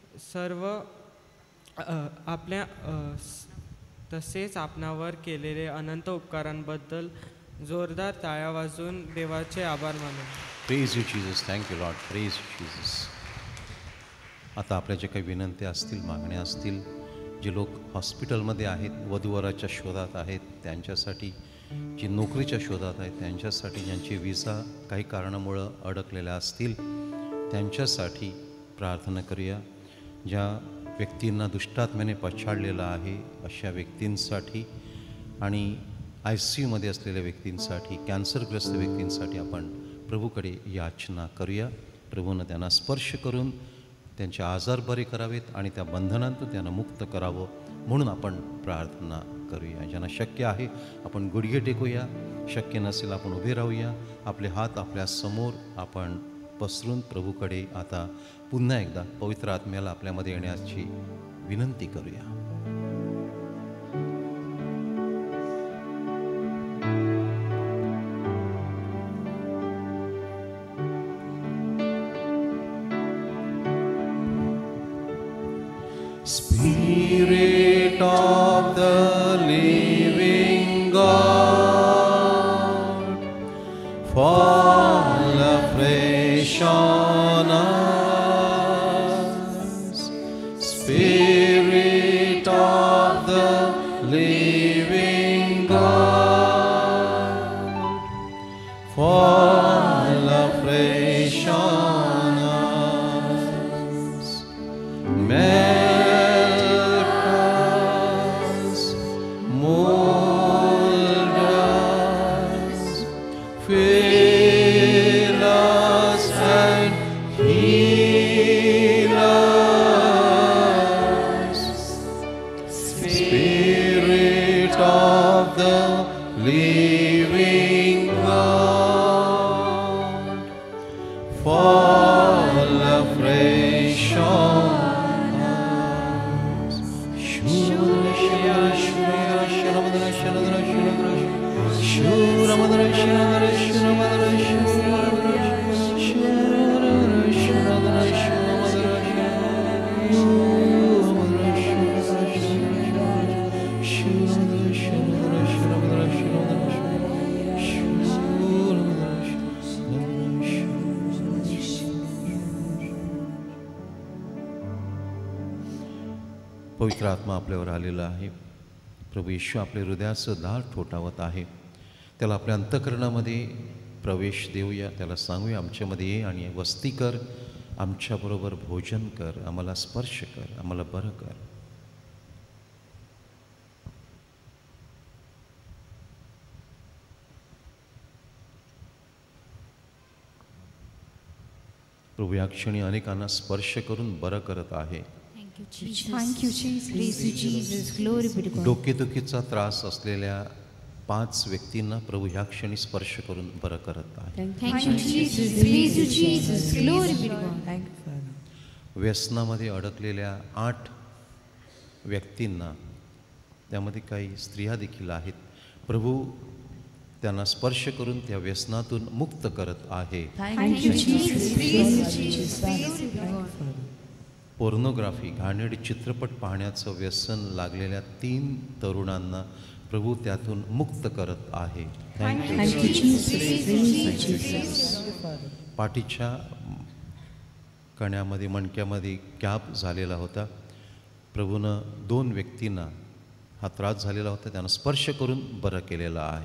तसेच आपणावर केलेले अनंत उपकारांबद्दल जोरदार टाळ्या वाजवून देवाचे आभार मानू. Praise you Jesus. Thank you Lord. Praise you Jesus. आता आपल्या जे काही विनंत्या असतील, मागण्या असतील, जे लोक हॉस्पिटलमध्ये आहेत, वधूवराच्या शोधात आहेत त्यांच्यासाठी, जी नोकरीच्या शोधात आहेत त्यांच्यासाठी, ज्यांचे विसा काही कारणामुळं अडकलेल्या असतील त्यांच्यासाठी प्रार्थना करूया. ज्या व्यक्तींना दुष्टात्म्याने पछाडलेलं आहे अशा व्यक्तींसाठी आणि ICUमध्ये असलेल्या व्यक्तींसाठी, कॅन्सरग्रस्त व्यक्तींसाठी आपण प्रभूकडे याचना करूया. प्रभूनं त्यांना स्पर्श करून त्यांचे आजार बरे करावेत आणि त्या बंधनांतून त्यांना मुक्त करावं म्हणून आपण प्रार्थना करूया. ज्यांना शक्य आहे आपण गुडघे टेकूया, शक्य नसेल आपण उभे राहूया. आपले हात आपल्या समोर आपण पसरून प्रभूकडे आता पुन्हा एकदा पवित्र आत्म्याला आपल्यामध्ये येण्याची विनंती करूया. Spirit of the living God, fall afresh on us. Spirit of the living God, fall afresh on us. पवित्र आत्मा आपल्यावर आलेला आहे. प्रभू येशू आपले हृदयाचं दार ठोठावत आहे. त्याला आपल्या अंतःकरणामध्ये प्रवेश देऊया. त्याला सांगूया आमच्यामध्ये ये आणि वस्ती कर, आमच्याबरोबर भोजन कर, आम्हाला स्पर्श कर, आम्हाला बरं कर. प्रभू या क्षणी अनेकांना स्पर्श करून बरं करत आहे. Thank you, Jesus. Praise you, Jesus. Glory be to God. डोकेदुखीचा त्रास असलेल्या 5 व्यक्तींना प्रभू ह्या क्षणी स्पर्श करून बरं करत आहे. Thank you, Jesus. Praise you, Jesus. Glory be to God. Thank you, Father. व्यसनामध्ये अडकलेल्या 8 व्यक्तींना, त्यामध्ये काही स्त्रिया देखील आहेत, प्रभू त्यांना स्पर्श करून त्या व्यसनातून मुक्त करत आहे. Thank you, Jesus. Praise you, Jesus. Glory be to God. Pornography, घाणेरडी चित्रपट पाहण्याचं व्यसन लागलेल्या 3 तरुणांना प्रभू त्यातून मुक्त करत आहे. पाठीच्या कण्यामध्ये, मणक्यामध्ये कॅप झालेला होता. प्रभूनं 2 व्यक्तींना हा त्रास झालेला होता, त्यांना स्पर्श करून बरं केलेला आहे.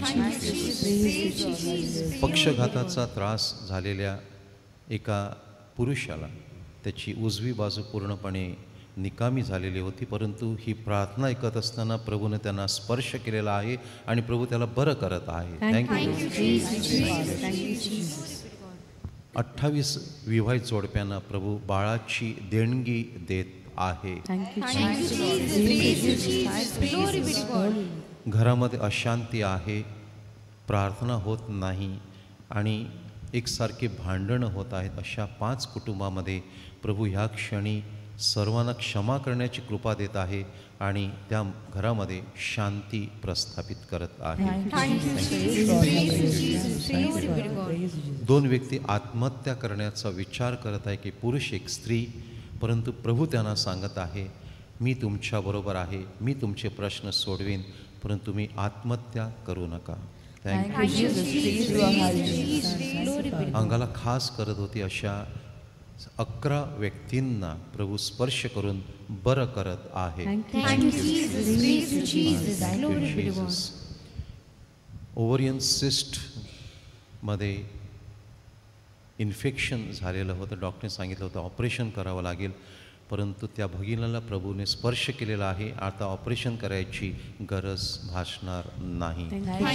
पक्षघाताचा त्रास झालेल्या एका पुरुषाला त्याची उजवी बाजू पूर्णपणे निकामी झालेली होती, परंतु ही प्रार्थना ऐकत असताना प्रभूने त्यांना स्पर्श केलेला आहे आणि प्रभू त्याला बरं करत आहे. थँक्यू. 28 विवाहित जोडप्यांना प्रभू बाळाची देणगी देत आहे. घरामध्ये अशांती आहे, प्रार्थना होत नाही आणि एकसारखे भांडणं होत आहेत. अशा 5 कुटुंबामध्ये प्रभू ह्या क्षणी सर्वांना क्षमा करण्याची कृपा देत आहे आणि त्या घरामध्ये शांती प्रस्थापित करत आहे. 2 व्यक्ती आत्महत्या करण्याचा विचार करत आहे, की पुरुष एक स्त्री, परंतु प्रभू त्यांना सांगत आहे, मी तुमच्याबरोबर आहे, मी तुमचे प्रश्न सोडवीन, परंतु मी आत्महत्या करू नका. अंगाला खास करत होती अशा 11 व्यक्तींना प्रभू स्पर्श करून बरं करत आहे. ओव्हरियन सिस्टमध्ये इन्फेक्शन झालेलं होतं. डॉक्टरने सांगितलं होतं ऑपरेशन करावं लागेल, परंतु त्या भगिनीला प्रभूने स्पर्श केलेला आहे. आता ऑपरेशन करायची गरज भासणार नाही.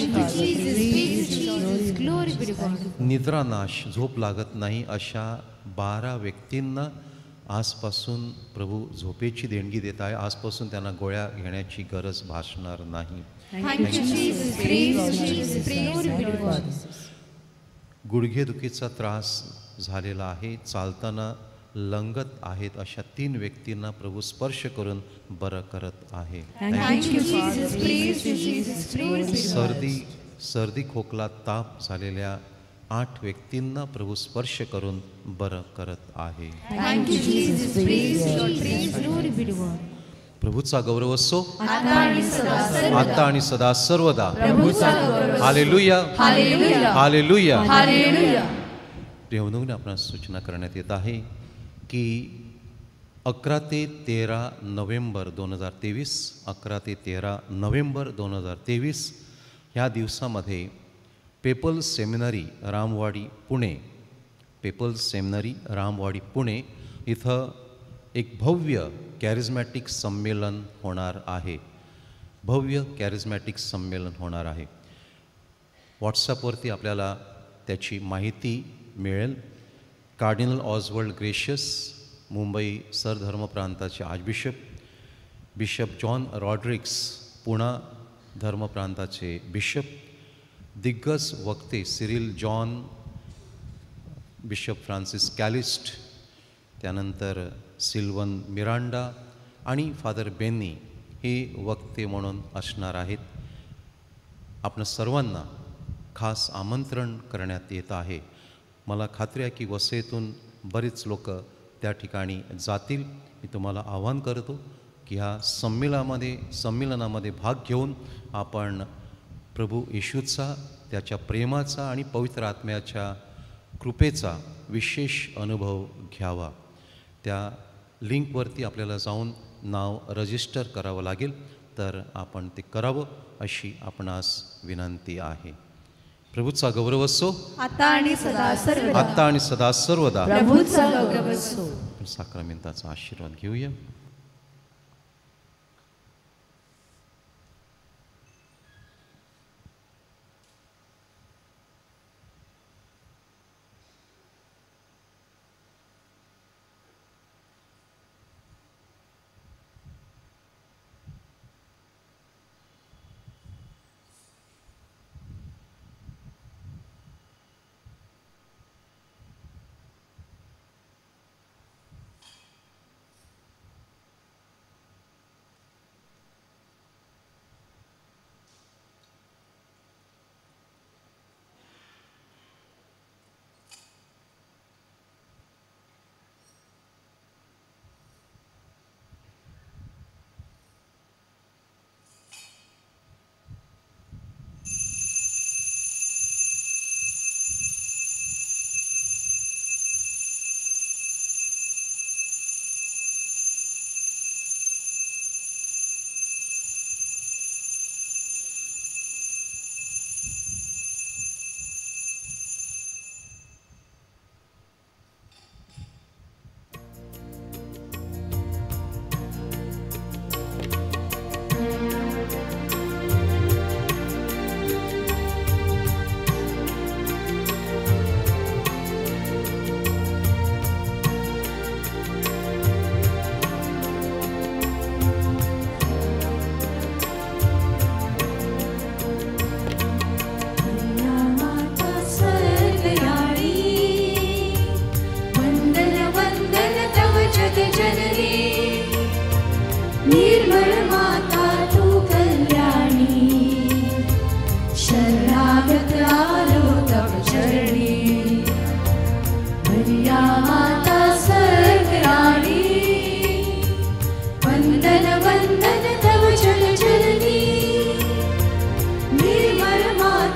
निद्रानाश, झोप लागत नाही अशा 12 व्यक्तींना आजपासून प्रभू झोपेची देणगी देत आहे. आजपासून त्यांना गोळ्या घेण्याची गरज भासणार नाही. गुडघेदुखीचा त्रास झालेला आहे, चालताना लंगत आहेत अशा 3 व्यक्तींना प्रभू स्पर्श करून बरं करत आहे. सर्दी खोकला ताप झालेल्या 8 व्यक्तींना प्रभू स्पर्श करून बरं करत आहे. प्रभूचा गौरव असो आता आणि सदा सर्वदा. Hallelujah hallelujah hallelujah. प्रियवंदूंनी आपणास सूचना करण्यात येत आहे की 11 ते 13 नोव्हेंबर 2023, 11 ते 13 नोव्हेंबर 2023 ह्या दिवसामध्ये papal seminary Ramwadi Pune, papal seminary Ramwadi Pune इथं एक भव्य कॅरिझमॅटिक संमेलन होणार आहे. भव्य कॅरिझमॅटिक संमेलन होणार आहे. व्हॉट्सॲपवरती आपल्याला त्याची माहिती मिळेल. कार्डिनल ऑझवर्ल्ड ग्रेशियस, मुंबई सरधर्म प्रांताचे archbishop, bishop John Rodrigues, Poona धर्म प्रांताचे बिशप, दिग्गज वक्ते Cyril John, bishop Francis Kalist, त्यानंतर सिल्वन मिरांडा आणि फादर बेनी हे वक्ते म्हणून असणार आहेत. आपण सर्वांना खास आमंत्रण करण्यात येत आहे. मला खात्री आहे की वसईतून बरेच लोक त्या ठिकाणी जातील. मी तुम्हाला आवाहन करतो की ह्या संमेलनामध्ये भाग घेऊन आपण प्रभू येशूचा, त्याच्या प्रेमाचा आणि पवित्र आत्म्याच्या कृपेचा विशेष अनुभव घ्यावा. त्या लिंकवरती आपल्याला जाऊन नाव रजिस्टर करावं लागेल, तर आपण ते करावं अशी आपणास विनंती आहे. प्रभूचा गौरव असो आता आणि सदा सर्वदा. प्रभूचा गौरव असो. साक्रमेंताचा आशीर्वाद घेऊया.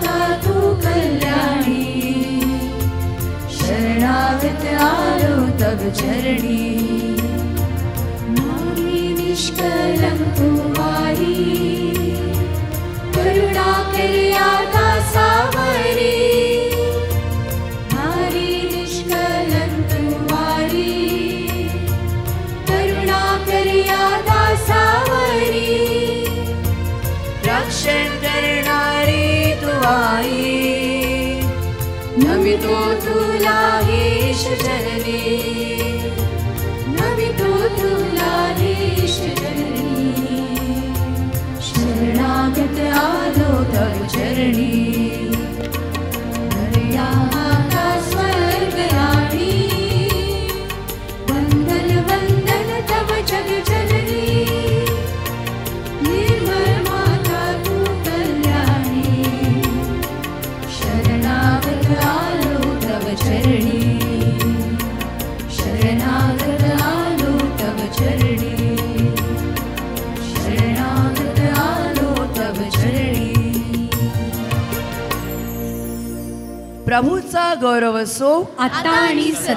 शरणागत आलो तव चरणी निष्कलंक तुम्हारी करुणा करिया दासावरी नारी निष्कलंक तुम्हारी करुणा करिया दासावरी रक्षण करणारी तू आई नमितो तुला ईश जननी नमितो तुला ईश जननी शरणागत आलो तव चरणी दर्या माता स्वर्ग राणी वंदन वंदन तव जग जननी निर्मल माता तू कल्याणी शरणागत आलो तव चरणी शरणागत आलो तव चरणी शरणागत आलो तव चरणी प्रभूचा गौरव असो आता आणि